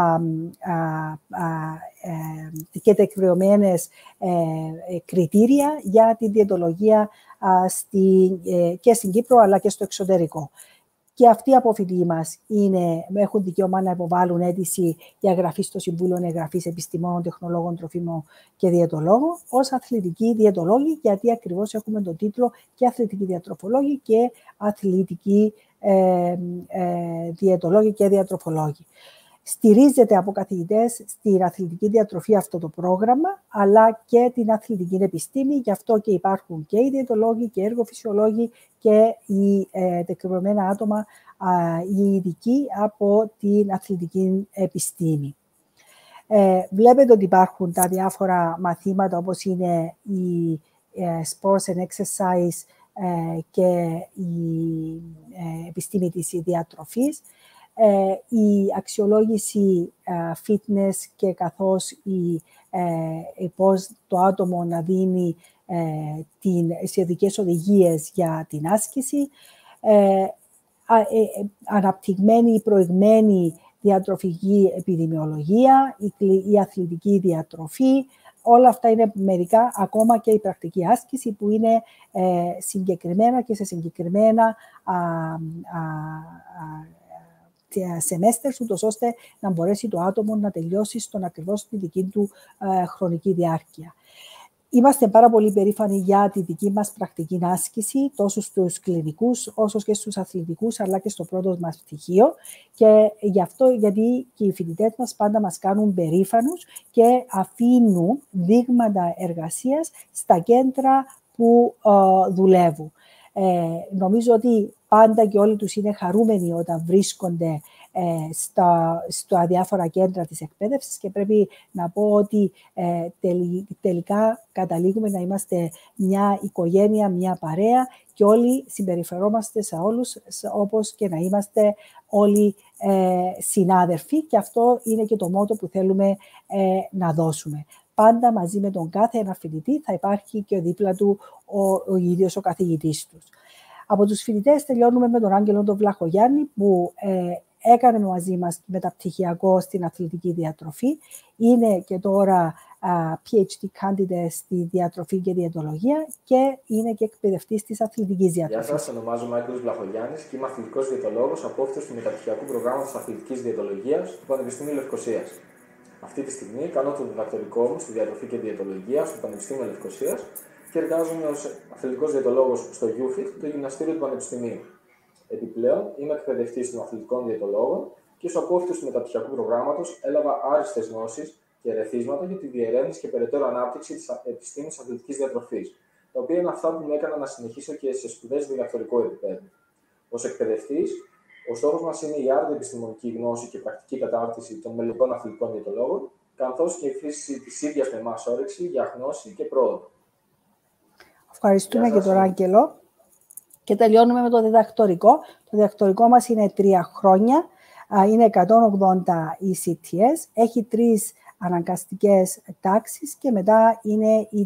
και τεκμηριωμένες κριτήρια για τη διαιτολογία και στην Κύπρο αλλά και στο εξωτερικό. Και αυτοί οι αποφοιτοί μας έχουν δικαίωμα να υποβάλουν αίτηση για εγγραφή στο Συμβούλιο Εγγραφής Επιστημόνων, Τεχνολόγων, Τροφίμων και Διαιτολόγων ως αθλητικοί διαιτολόγοι, γιατί ακριβώς έχουμε τον τίτλο και αθλητικοί διατροφολόγοι και αθλητικοί διαιτολόγοι και διατροφολόγοι. Στηρίζεται από καθηγητές στην αθλητική διατροφή αυτό το πρόγραμμα, αλλά και την αθλητική επιστήμη. Γι' αυτό και υπάρχουν και οι διαιτολόγοι και οι εργοφυσιολόγοι και οι τεκμηριωμένα άτομα, οι ειδικοί από την αθλητική επιστήμη. Βλέπετε ότι υπάρχουν τα διάφορα μαθήματα, όπως είναι η Sports and Exercise και η επιστήμη της διατροφής, η αξιολόγηση fitness και καθώς πώς το άτομο να δίνει τις ειδικές οδηγίες για την άσκηση, αναπτυγμένη ή προηγμένη διατροφική επιδημιολογία, η αθλητική διατροφή. Όλα αυτά είναι μερικά, ακόμα και η πρακτική άσκηση, που είναι συγκεκριμένα και σε συγκεκριμένα σεμέστερ, ούτως ώστε να μπορέσει το άτομο να τελειώσει στον ακριβώς τη δική του χρονική διάρκεια. Είμαστε πάρα πολύ περήφανοι για τη δική μας πρακτική άσκηση, τόσο στους κλινικούς όσο και στους αθλητικούς, αλλά και στο πρώτο μας πτυχίο. Και γι' αυτό, γιατί και οι φοιτητές μας πάντα μας κάνουν περήφανους και αφήνουν δείγματα εργασίας στα κέντρα που δουλεύουν. Νομίζω ότι πάντα και όλοι τους είναι χαρούμενοι όταν βρίσκονται στα διάφορα κέντρα της εκπαίδευσης και πρέπει να πω ότι τελικά καταλήγουμε να είμαστε μια οικογένεια, μια παρέα και όλοι συμπεριφερόμαστε σε όλους όπως και να είμαστε όλοι συνάδελφοι και αυτό είναι και το μότο που θέλουμε να δώσουμε. Πάντα μαζί με τον κάθε ένα φοιτητή θα υπάρχει και δίπλα του ο ίδιος ο καθηγητής τους. Από τους φοιτητές τελειώνουμε με τον Άγγελο τον Βλαχογιάννη που έκανε μαζί μας μεταπτυχιακό στην αθλητική διατροφή. Είναι και τώρα PhD candidate στη διατροφή και διαιτολογία και είναι και εκπαιδευτής της αθλητικής διατροφής. Γεια σας, ονομάζομαι Άγγελος Βλαχογιάννης και είμαι αθλητικός διαιτολόγος, απόφοιτος του μεταπτυχιακού προγράμματος αθλητικής διαιτολογίας του Πανεπιστημίου Λευκωσίας. Αυτή τη στιγμή κάνω το διδακτορικό μου στη διατροφή και διαιτολογία στο Πανεπιστήμιο Λευκωσίας και εργάζομαι ως αθλητικός διαιτολόγος στο UFIT, το γυμναστήριο του Πανεπιστημίου. Επιπλέον, είμαι εκπαιδευτής των αθλητικών διαιτολόγων και ως απόφοιτος του μεταπτυχιακού προγράμματος έλαβα άριστες γνώσεις και ερεθίσματα για τη διερεύνηση και περαιτέρω ανάπτυξη της επιστήμης αθλητικής διατροφής, τα οποία είναι αυτά που με έκαναν να συνεχίσω και σε σπουδές διδακτορικού επίπεδου. Ως εκπαιδευτής, ο στόχος μας είναι η άρδια επιστημονική γνώση και πρακτική κατάρτιση των μελλοντικών αθλητικών διαιτολόγων, καθώς και η χρήση της ίδιας με εμάς όρεξη για γνώση και πρόοδο. Ευχαριστούμε και τον Άγγελο. Και τελειώνουμε με το διδακτορικό. Το διδακτορικό μας είναι 3 χρόνια, είναι 180 ECTS, έχει 3 αναγκαστικές τάξεις και μετά είναι η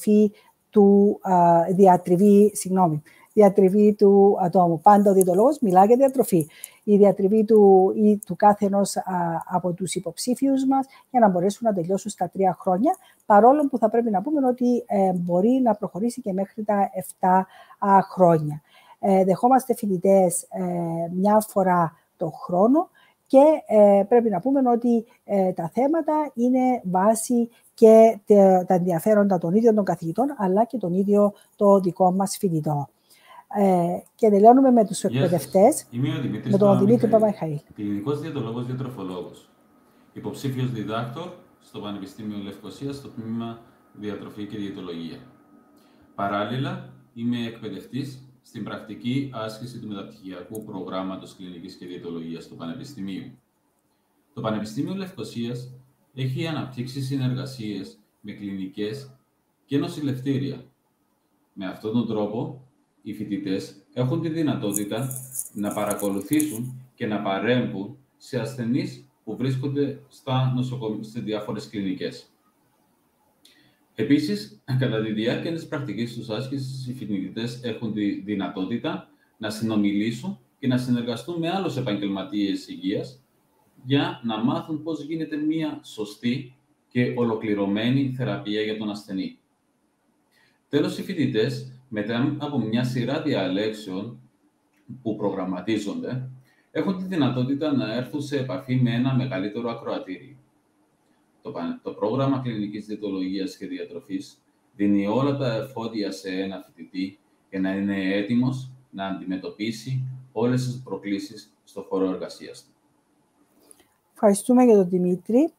διατριβή του ατόμου. Πάντα ο διαιτολόγος μιλά για διατροφή. Η διατριβή του κάθε ενός από τους υποψήφιους μας για να μπορέσουν να τελειώσουν στα 3 χρόνια, παρόλο που θα πρέπει να πούμε ότι μπορεί να προχωρήσει και μέχρι τα 7 χρόνια. Δεχόμαστε φοιτητές μια φορά το χρόνο και πρέπει να πούμε ότι τα θέματα είναι βάση και τα ενδιαφέροντα των ίδιων των καθηγητών, αλλά και τον ίδιο το δικό μας φοιτητό. Και τελειώνουμε με τους εκπαιδευτές, με τον Δημήτρη Παπαμιχαήλ. Κλινικός διαιτολόγος διατροφολόγος. Υποψήφιος διδάκτορ στο Πανεπιστήμιο Λευκωσίας, στο τμήμα Διατροφή και Διαιτολογία. Παράλληλα, είμαι εκπαιδευτής στην πρακτική άσκηση του μεταπτυχιακού προγράμματος κλινικής και διαιτολογίας του Πανεπιστημίου. Το Πανεπιστήμιο Λευκωσίας έχει αναπτύξει συνεργασίες με κλινικές και νοσηλευτήρια. Με αυτόν τον τρόπο, οι φοιτητές έχουν τη δυνατότητα να παρακολουθήσουν και να παρέμβουν σε ασθενείς που βρίσκονται σε διάφορες κλινικές. Επίσης, κατά τη διάρκεια της πρακτικής τους άσκησης, οι φοιτητές έχουν τη δυνατότητα να συνομιλήσουν και να συνεργαστούν με άλλους επαγγελματίες υγείας για να μάθουν πώς γίνεται μία σωστή και ολοκληρωμένη θεραπεία για τον ασθενή. Τέλος, οι φοιτητές, μετά από μια σειρά διαλέξεων που προγραμματίζονται, έχουν τη δυνατότητα να έρθουν σε επαφή με ένα μεγαλύτερο ακροατήριο. Το πρόγραμμα κλινικής διαιτολογίας και διατροφής δίνει όλα τα εφόδια σε ένα φοιτητή για να είναι έτοιμος να αντιμετωπίσει όλες τις προκλήσεις στο χώρο εργασίας του. Ευχαριστούμε για τον Δημήτρη.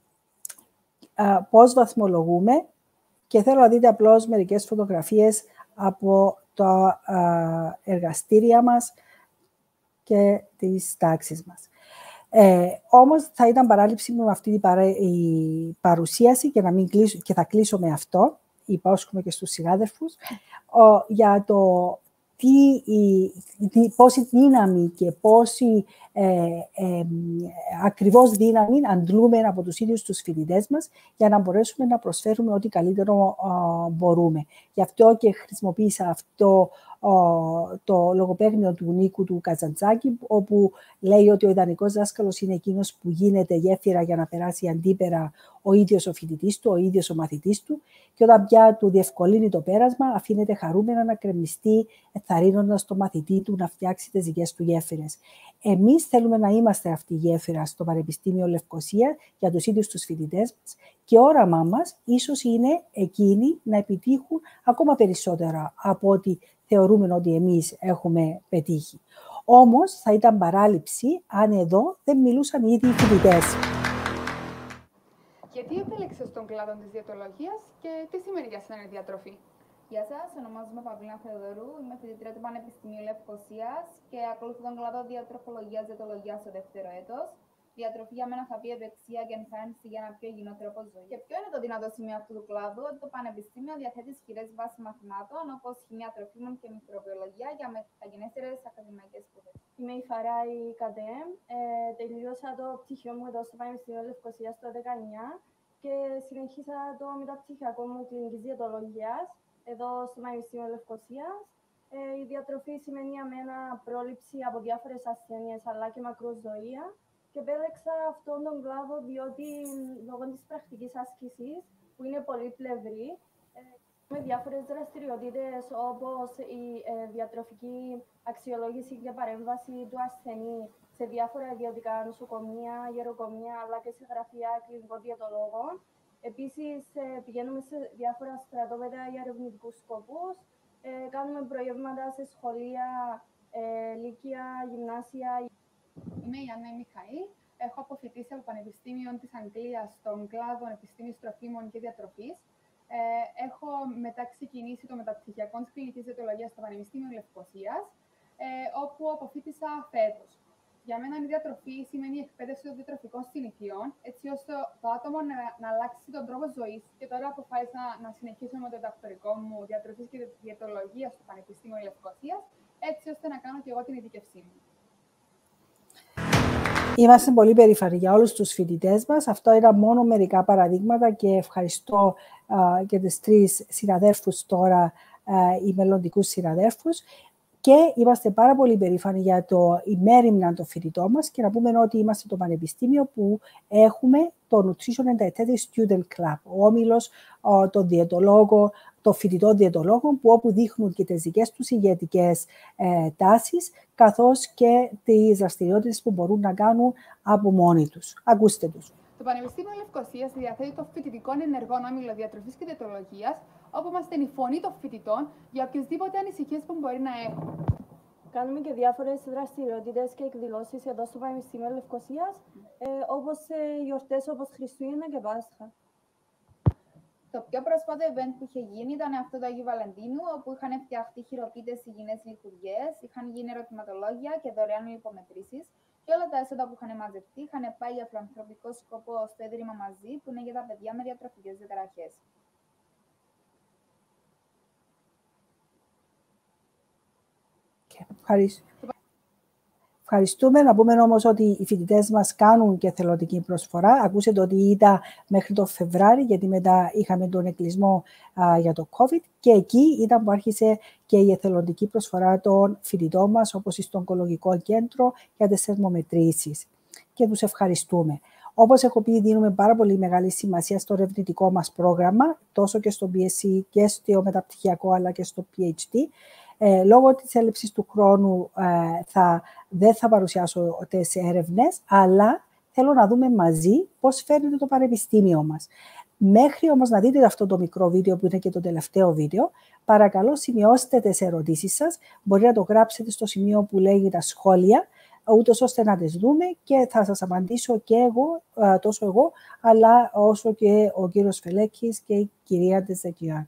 Πώς βαθμολογούμε και θέλω να δείτε απλώς μερικές φωτογραφίες από τα εργαστήρια μας και τις τάξεις μας. Όμως θα ήταν παράληψη μου με αυτή η παρουσίαση και, και θα κλείσω με αυτό, υπόσχομαι και στους συνάδελφους, για το πόση δύναμη και πόση ακριβώς δύναμη αντλούμε από τους ίδιους τους φοιτητές μας για να μπορέσουμε να προσφέρουμε ό,τι καλύτερο μπορούμε. Γι' αυτό και χρησιμοποίησα αυτό το λογοπαίγνιο του Νίκου του Καζαντζάκη, όπου λέει ότι ο ιδανικός δάσκαλος είναι εκείνος που γίνεται γέφυρα για να περάσει αντίπερα ο ίδιος ο φοιτητής του, ο ίδιος ο μαθητής του, και όταν πια του διευκολύνει το πέρασμα, αφήνεται χαρούμενα να κρεμιστεί, ενθαρρύνοντας το μαθητή του να φτιάξει τις δικές του γέφυρες. Εμείς θέλουμε να είμαστε αυτή η γέφυρα στο Πανεπιστήμιο Λευκωσία για τους ίδιους τους φοιτητές μας και όραμά μας ίσως είναι εκείνοι να επιτύχουν ακόμα περισσότερα από ό,τι θεωρούμε ότι εμείς έχουμε πετύχει. Όμως θα ήταν παράληψη αν εδώ δεν μιλούσαν οι ίδιοι οι φοιτητές. Γιατί επέλεξες τον κλάδο της διαιτολογίας και τι σημαίνει για σένα η διατροφή? Γεια σας, ονομάζομαι Παυλίνα Θεοδωρού, είμαι φοιτήτρια του Πανεπιστημίου Λευκωσίας και ακολουθώ τον κλάδο διατροφολογίας διαιτολογίας στο δεύτερο έτος. Διατροφή για μένα θα πει ευεξία και ενθάρρυνση για ένα πιο υγιεινό τρόπο ζωής. Και ποιο είναι το δυνατό σημείο αυτού του κλάδου? Ότι το Πανεπιστήμιο διαθέτει ισχυρές βάσεις μαθημάτων όπως χημεία τροφίμων και μικροβιολογία για μεταγενέστερες ακαδημαϊκές σπουδές. Είμαι η Φαράη Καντέμ. Τελείωσα το πτυχίο μου εδώ στο Πανεπιστήμιο Λευκωσίας το 2019 και συνεχίσα το μεταπτυχιακό μου κλινικής διαιτολογίας εδώ στο Πανεπιστήμιο Λευκωσίας. Η διατροφή σημαίνει για μένα πρόληψη από διάφορες ασθένειες αλλά και μακροζωία. Και επέλεξα αυτόν τον κλάδο διότι λόγω της πρακτικής άσκησης που είναι πολύπλευρη με διάφορες δραστηριότητες όπως η διατροφική αξιολόγηση και παρέμβαση του ασθενή σε διάφορα ιδιωτικά νοσοκομεία, γεροκομεία αλλά και σε γραφεία κλινικών διαιτολόγων. Επίσης πηγαίνουμε σε διάφορα στρατόπεδα για ερευνητικούς σκοπούς, κάνουμε προϊόντα σε σχολεία, λύκεια, γυμνάσια. Είμαι η Άννα Μιχαήλ. Έχω αποφοιτήσει από το Πανεπιστήμιο της Αγγλίας στον κλάδο Επιστήμης Τροφίμων και Διατροφής. Έχω μετά ξεκινήσει το μεταπτυχιακό της κλινικής διαιτολογίας στο Πανεπιστήμιο Λευκωσίας, όπου αποφοίτησα φέτος. Για μένα η διατροφή σημαίνει η εκπαίδευση των διατροφικών συνηθειών, έτσι ώστε το άτομο να αλλάξει τον τρόπο ζωής. Και τώρα αποφάσισα να συνεχίσω με το διδακτορικό μου διατροφής και διαιτολογίας στο Πανεπιστήμιο Λευκωσίας, έτσι ώστε να κάνω και εγώ την ειδικευσή μου. Είμαστε πολύ περήφανοι για όλους τους φοιτητές μας. Αυτό ήταν μόνο μερικά παραδείγματα και ευχαριστώ και τις τρεις συναδέρφους τώρα, οι μελλοντικούς συναδέρφους. Και είμαστε πάρα πολύ περήφανοι για το ημέριμνα των φοιτητών μας και να πούμε ότι είμαστε το πανεπιστήμιο που έχουμε το Nutrition and Dietetics Student Club, ο όμιλος των διαιτολόγων, των φοιτητών διαιτολόγων, που όπου δείχνουν και τις δικές τους ηγετικές τάσεις, καθώς και τις δραστηριότητες που μπορούν να κάνουν από μόνοι τους. Ακούστε τους. Το Πανεπιστήμιο Λευκωσίας διαθέτει το φοιτητικό ενεργό όμιλο διατροφής και διαιτολογίας, όπου είμαστε η φωνή των φοιτητών για οποιασδήποτε ανησυχίες που μπορεί να έχουν. Κάνουμε και διάφορες δραστηριότητες και εκδηλώσεις εδώ στο Πανεπιστήμιο Λευκωσίας, όπως γιορτές όπως Χριστούγεννα και Πάσχα. Το πιο πρόσφατο event που είχε γίνει ήταν αυτό το Αγίου Βαλεντίνου, όπου είχαν φτιαχτεί χειροποίητες υγιεινές λειτουργίες, είχαν γίνει ερωτηματολόγια και δωρεάν λιπομετρήσεις. Και όλα τα έσοδα που είχαν μαζευτεί είχαν πάει για φιλανθρωπικό σκοπό στο Ίδρυμα Μαζί, που είναι για τα παιδιά με διατροφικές διαταραχές. Ευχαριστούμε. Να πούμε όμως ότι οι φοιτητές μας κάνουν και εθελοντική προσφορά. Ακούσατε ότι ήταν μέχρι το Φεβράρι, γιατί μετά είχαμε τον εκκλεισμό για το COVID και εκεί ήταν που άρχισε και η εθελοντική προσφορά των φοιτητών μας, όπως στο Ογκολογικό Κέντρο για τις θερμομετρήσεις. Και τους ευχαριστούμε. Όπως έχω πει, δίνουμε πάρα πολύ μεγάλη σημασία στο ερευνητικό μας πρόγραμμα, τόσο και στο BSc και στο μεταπτυχιακό, αλλά και στο PhD. Λόγω της έλλειψης του χρόνου δεν θα παρουσιάσω τις έρευνες, αλλά θέλω να δούμε μαζί πώς φέρνεται το πανεπιστήμιο μας. Μέχρι όμως να δείτε αυτό το μικρό βίντεο που είναι και το τελευταίο βίντεο, παρακαλώ σημειώστε τις ερωτήσεις σας. Μπορεί να το γράψετε στο σημείο που λέγει τα σχόλια, ούτως ώστε να τις δούμε και θα σας απαντήσω και εγώ, τόσο εγώ, αλλά όσο και ο κύριος Φελέκης και η κυρία Τεζεκιάν.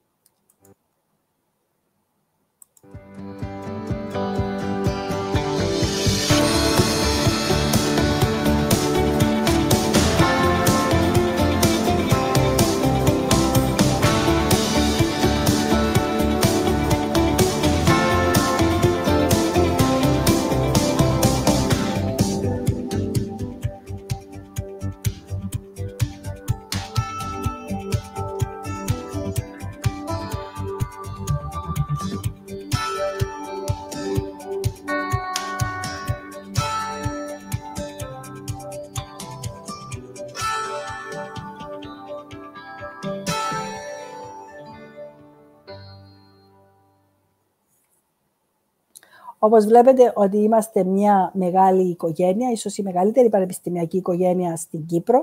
Όπως βλέπετε ότι είμαστε μια μεγάλη οικογένεια, ίσως η μεγαλύτερη πανεπιστημιακή οικογένεια στην Κύπρο.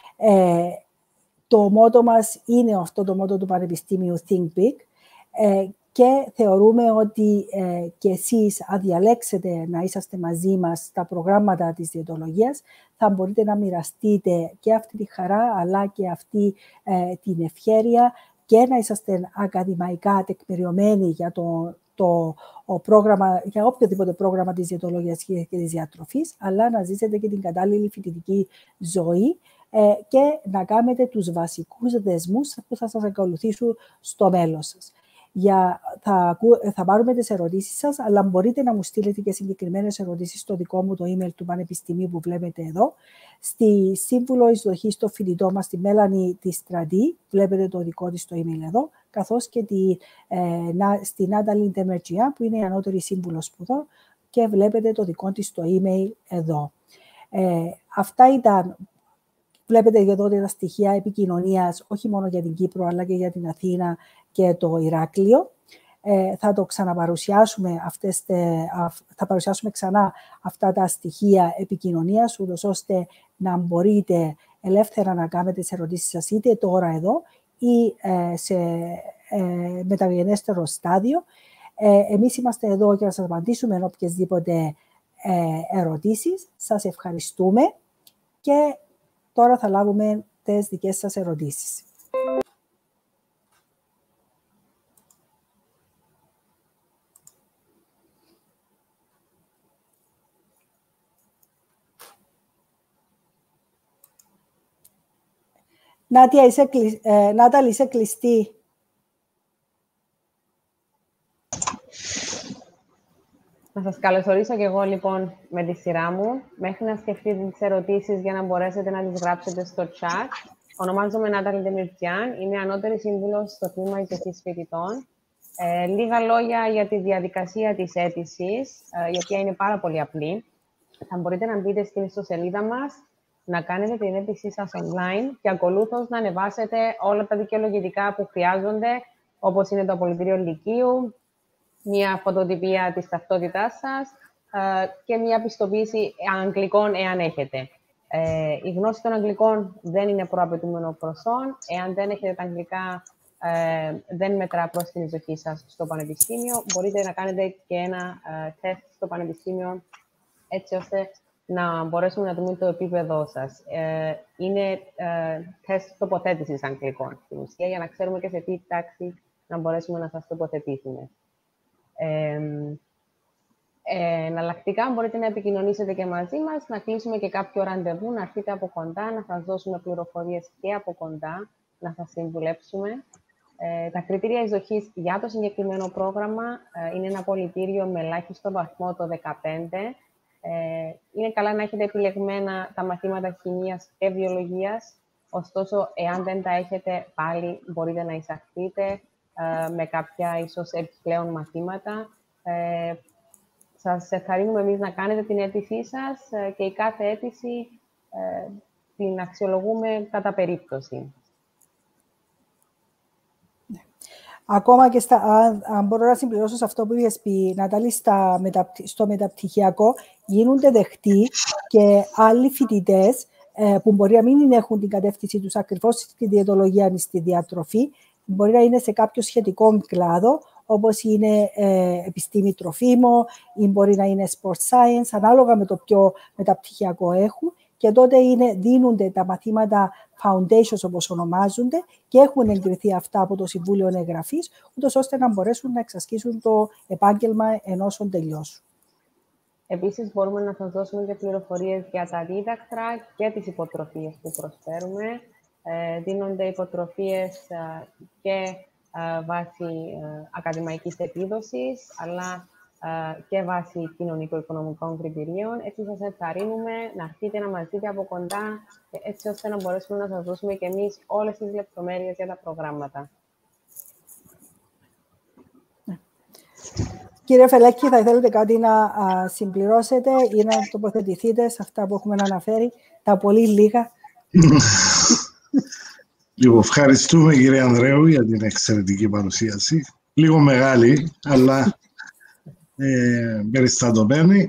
Το μότο μας είναι αυτό το μότο του Πανεπιστήμιου Think Big και θεωρούμε ότι και εσείς αν διαλέξετε να είσαστε μαζί μας στα προγράμματα της διαιτολογίας, θα μπορείτε να μοιραστείτε και αυτή τη χαρά αλλά και αυτή την ευχέρεια και να είσαστε ακαδημαϊκά τεκμηριωμένοι για πρόγραμμα, για οποιοδήποτε πρόγραμμα της διαιτολογίας και της διατροφής, αλλά να ζήσετε και την κατάλληλη φοιτητική ζωή και να κάνετε τους βασικούς δεσμούς που θα σας ακολουθήσουν στο μέλλον σας. Θα πάρουμε τις ερωτήσεις σας, αλλά μπορείτε να μου στείλετε και συγκεκριμένες ερωτήσεις στο δικό μου το email του Πανεπιστημίου που βλέπετε εδώ. Στη σύμβουλο εισδοχής στο φοιτητό μας, τη Μέλανη τη Στρατή, βλέπετε το δικό της το email εδώ, καθώς και στη Νάταλη Ντεμερτζιά, που είναι η ανώτερη σύμβουλο σπουδών, και βλέπετε το δικό της το email εδώ. Αυτά ήταν. Βλέπετε εδώ τα στοιχεία επικοινωνίας, όχι μόνο για την Κύπρο, αλλά και για την Αθήνα και το Ηράκλειο. Θα το ξαναπαρουσιάσουμε, θα παρουσιάσουμε ξανά αυτά τα στοιχεία επικοινωνίας, ούτως ώστε να μπορείτε ελεύθερα να κάνετε τις ερωτήσεις σας είτε τώρα εδώ ή σε μεταγενέστερο στάδιο. Εμείς είμαστε εδώ για να σας απαντήσουμε οποιασδήποτε ερωτήσεις. Σας ευχαριστούμε και τώρα θα λάβουμε τις δικές σας ερωτήσεις. Νάταλη, είσαι κλειστή. Να σας καλωσορίσω και εγώ λοιπόν με τη σειρά μου. Μέχρι να σκεφτείτε τις ερωτήσεις για να μπορέσετε να τις γράψετε στο chat. Ονομάζομαι Νάταλη Ντεμιρτζιάν, είμαι ανώτερη σύμβουλος στο τμήμα εισδοχής φοιτητών. Λίγα λόγια για τη διαδικασία της αίτησης, η οποία είναι πάρα πολύ απλή. Θα μπορείτε να μπείτε στην ιστοσελίδα μας, να κάνετε την αίτησή σας online και ακολούθως να ανεβάσετε όλα τα δικαιολογητικά που χρειάζονται, όπως είναι το απολυτήριο λυκείου, μια φωτοτυπία της ταυτότητάς σας και μια πιστοποίηση αγγλικών, εάν έχετε. Η γνώση των αγγλικών δεν είναι προαπαιτούμενο προσόν. Εάν δεν έχετε τα αγγλικά, δεν μετρά προς την εισδοχή σας στο πανεπιστήμιο. Μπορείτε να κάνετε και ένα τεστ στο πανεπιστήμιο, έτσι ώστε να μπορέσουμε να δούμε το επίπεδό σας. Είναι τεστ τοποθέτησης αγγλικών, στην ουσία, για να ξέρουμε και σε τι τάξη να μπορέσουμε να σας τοποθετήσουμε. Εναλλακτικά, μπορείτε να επικοινωνήσετε και μαζί μας, να κλείσουμε και κάποιο ραντεβού, να έρθετε από κοντά, να σας δώσουμε πληροφορίες και από κοντά, να σας συμβουλέψουμε. Τα κριτήρια εισδοχής για το συγκεκριμένο πρόγραμμα είναι ένα απολυτήριο με ελάχιστο βαθμό το 15. Είναι καλά να έχετε επιλεγμένα τα μαθήματα χημείας και βιολογίας, ωστόσο, εάν δεν τα έχετε, πάλι μπορείτε να εισαχθείτε με κάποια ίσως επιπλέον μαθήματα. Σας ευχαριστούμε εμείς να κάνετε την αίτησή σας και η κάθε αίτηση την αξιολογούμε κατά περίπτωση. Ακόμα και αν μπορώ να συμπληρώσω σε αυτό που είπες, Νατάλη, στο μεταπτυχιακό γίνονται δεχτοί και άλλοι φοιτητές που μπορεί να μην έχουν την κατεύθυνση τους ακριβώς στη διαιτολογία ή στη διατροφή, μπορεί να είναι σε κάποιο σχετικό κλάδο, όπως είναι επιστήμη τροφίμων ή μπορεί να είναι sport science, ανάλογα με το ποιο μεταπτυχιακό έχουν. Και τότε δίνονται τα μαθήματα foundations, όπως ονομάζονται, και έχουν εγκριθεί αυτά από το Συμβούλιο Εγγραφής, ούτως ώστε να μπορέσουν να εξασκήσουν το επάγγελμα ενώσον τελειώσουν. Επίσης, μπορούμε να σας δώσουμε και πληροφορίες για τα δίδακτρα και τις υποτροφίες που προσφέρουμε. Δίνονται υποτροφίες και βάσει ακαδημαϊκής επίδοσης, αλλά και βάσει κοινωνικο-οικονομικών κριτηρίων. Έτσι σας ενθαρρύνουμε να έρθετε να μας δείτε από κοντά, έτσι ώστε να μπορέσουμε να σας δώσουμε και εμείς όλες τις λεπτομέρειες για τα προγράμματα. Κύριε Φελέκη, θα θέλετε κάτι να συμπληρώσετε ή να τοποθετηθείτε σε αυτά που έχουμε αναφέρει, τα πολύ λίγα? Λίγο ευχαριστούμε, κύριε Ανδρέου, για την εξαιρετική παρουσίαση. Λίγο μεγάλη, αλλά περιστατωμένη.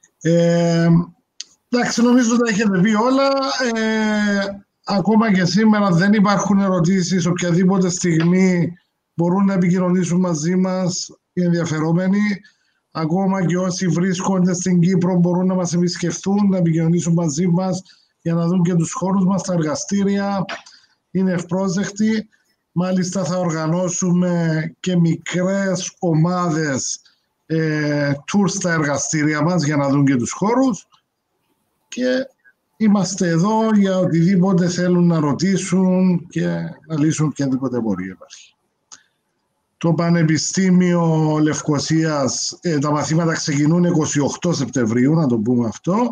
Εντάξει, νομίζω ότι τα έχετε πει όλα. Ακόμα και σήμερα δεν υπάρχουν ερωτήσεις. Οποιαδήποτε στιγμή μπορούν να επικοινωνήσουν μαζί μας οι ενδιαφερόμενοι. Ακόμα και όσοι βρίσκονται στην Κύπρο μπορούν να μας επισκεφτούν, να επικοινωνήσουν μαζί μας για να δουν και τους χώρους μας, τα εργαστήρια. Είναι ευπρόσδεκτοι. Μάλιστα θα οργανώσουμε και μικρές ομάδες tour στα εργαστήρια μας για να δουν και τους χώρους και είμαστε εδώ για οτιδήποτε θέλουν να ρωτήσουν και να λύσουν οποιαδήποτε απορία υπάρχει. Το Πανεπιστήμιο Λευκωσίας, τα μαθήματα ξεκινούν 28 Σεπτεμβρίου, να το πούμε αυτό,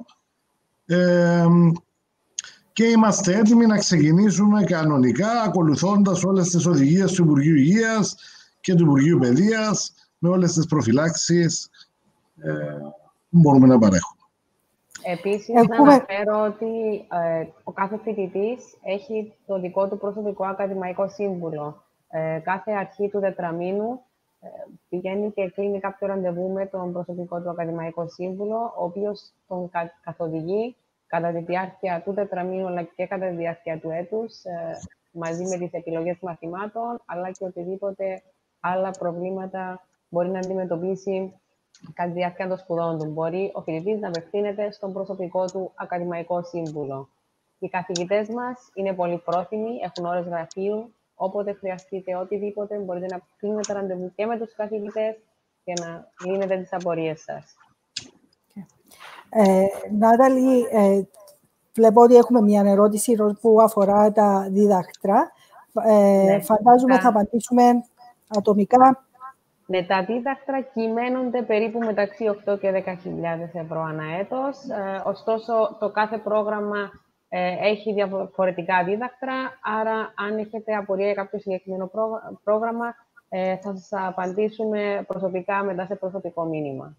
και είμαστε έτοιμοι να ξεκινήσουμε κανονικά, ακολουθώντας όλες τις οδηγίες του Υπουργείου Υγείας και του Υπουργείου Παιδείας, με όλες τις προφυλάξεις που μπορούμε να παρέχουμε. Επίσης, να αναφέρω ότι ο κάθε φοιτητής έχει το δικό του προσωπικό ακαδημαϊκό σύμβουλο. Κάθε αρχή του τετραμήνου πηγαίνει και κλείνει κάποιο ραντεβού με τον προσωπικό του ακαδημαϊκό σύμβουλο, ο οποίος τον καθοδηγεί κατά τη διάρκεια του τετραμήνου, αλλά και κατά τη διάρκεια του έτους, μαζί με τις επιλογές μαθημάτων, αλλά και οτιδήποτε άλλα προβλήματα μπορεί να αντιμετωπίσει κατά τη διάρκεια των σπουδών του. Μπορεί ο φοιτητής να απευθύνεται στον προσωπικό του ακαδημαϊκό σύμβουλο. Οι καθηγητές μας είναι πολύ πρόθυμοι, έχουν ώρες γραφείου. Όποτε χρειαστείτε οτιδήποτε, μπορείτε να κλείνετε ραντεβού και με τους καθηγητές και να λύνετε τις απορίες σας. Νάταλη, βλέπω ότι έχουμε μια ερώτηση που αφορά τα δίδακτρα. Φαντάζομαι θα απαντήσουμε ατομικά. Ναι, τα δίδακτρα κυμαίνονται περίπου μεταξύ 8 και 10.000 ευρώ ανά έτος. Ωστόσο, το κάθε πρόγραμμα έχει διαφορετικά δίδακτρα, άρα αν έχετε απορία για κάποιο συγκεκριμένο πρόγραμμα, θα σας απαντήσουμε προσωπικά μετά σε προσωπικό μήνυμα.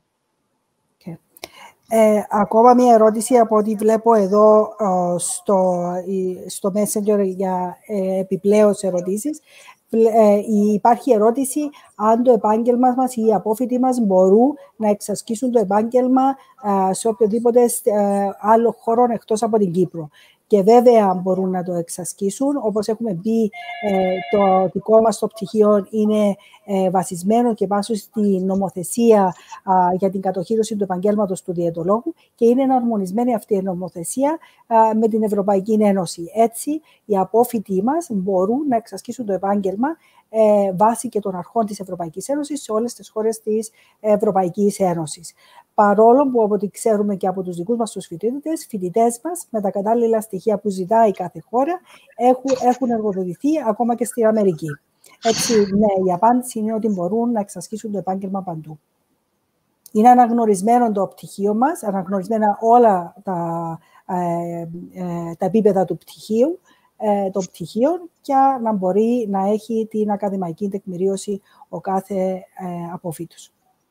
Ακόμα μια ερώτηση από ό,τι βλέπω εδώ στο Messenger για επιπλέον ερωτήσεις. Υπάρχει ερώτηση αν το επάγγελμα μας ή οι απόφοιτοι μας μπορούν να εξασκήσουν το επάγγελμα σε οποιοδήποτε άλλο χώρο εκτός από την Κύπρο. Και βέβαια μπορούν να το εξασκήσουν. Όπως έχουμε πει, το δικό μας το πτυχίο είναι βασισμένο και βάσει στη νομοθεσία για την κατοχύρωση του επαγγέλματος του διαιτολόγου και είναι εναρμονισμένη αυτή η νομοθεσία με την Ευρωπαϊκή Ένωση. Έτσι, οι απόφοιτοι μας μπορούν να εξασκήσουν το επάγγελμα βάσει και των αρχών της Ευρωπαϊκής Ένωσης σε όλες τις χώρες της Ευρωπαϊκής Ένωσης. Παρόλο που από ό,τι ξέρουμε και από τους δικούς μας τους φοιτητές μας, με τα κατάλληλα στοιχεία που ζητάει κάθε χώρα, έχουν εργοδοτηθεί ακόμα και στην Αμερική. Έτσι, ναι, η απάντηση είναι ότι μπορούν να εξασκήσουν το επάγγελμα παντού. Είναι αναγνωρισμένο το πτυχίο μας, αναγνωρισμένα όλα τα επίπεδα του πτυχίου, των πτυχίων, και να μπορεί να έχει την ακαδημαϊκή τεκμηρίωση ο κάθε αποφύτους.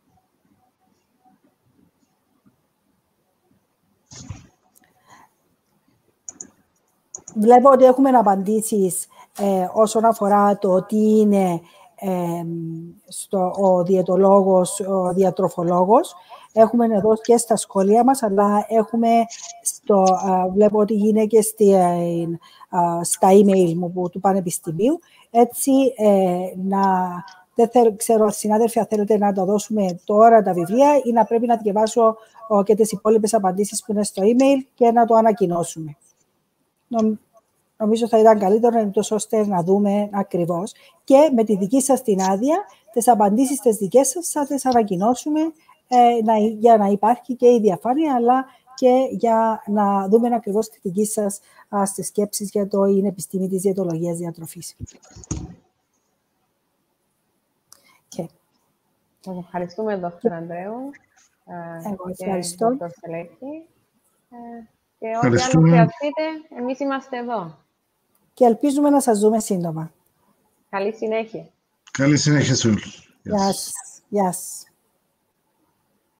Βλέπω ότι έχουμε απαντήσεις όσον αφορά το τι είναι ο διαιτολόγος, ο διατροφολόγος. Έχουμε εδώ και στα σχόλια μας, αλλά έχουμε βλέπω ότι γίνεται και στα email μου του Πανεπιστημίου. Έτσι, δεν ξέρω, συνάδελφοι, αν θέλετε να τα δώσουμε τώρα τα βιβλία ή να πρέπει να διαβάσω και τις υπόλοιπες απαντήσεις που είναι στο email και να το ανακοινώσουμε. Νομίζω θα ήταν καλύτερο ώστε να δούμε ακριβώς. Και με τη δική σας την άδεια, τις απαντήσεις τις δικές σας θα τις ανακοινώσουμε για να υπάρχει και η διαφάνεια, αλλά και για να δούμε ακριβώς τη δική σας στις σκέψεις για το είναι επιστήμη της διαιτολογίας διατροφής. Σας ευχαριστούμε, Δ. Ανδρέου. Εγώ ευχαριστώ. Και Δ. Σελέκη. Και ό,τι άλλο χρειαστείτε, εμείς είμαστε εδώ. Και ελπίζουμε να σας δούμε σύντομα. Καλή συνέχεια. Καλή συνέχεια σε όλους. Γεια σας.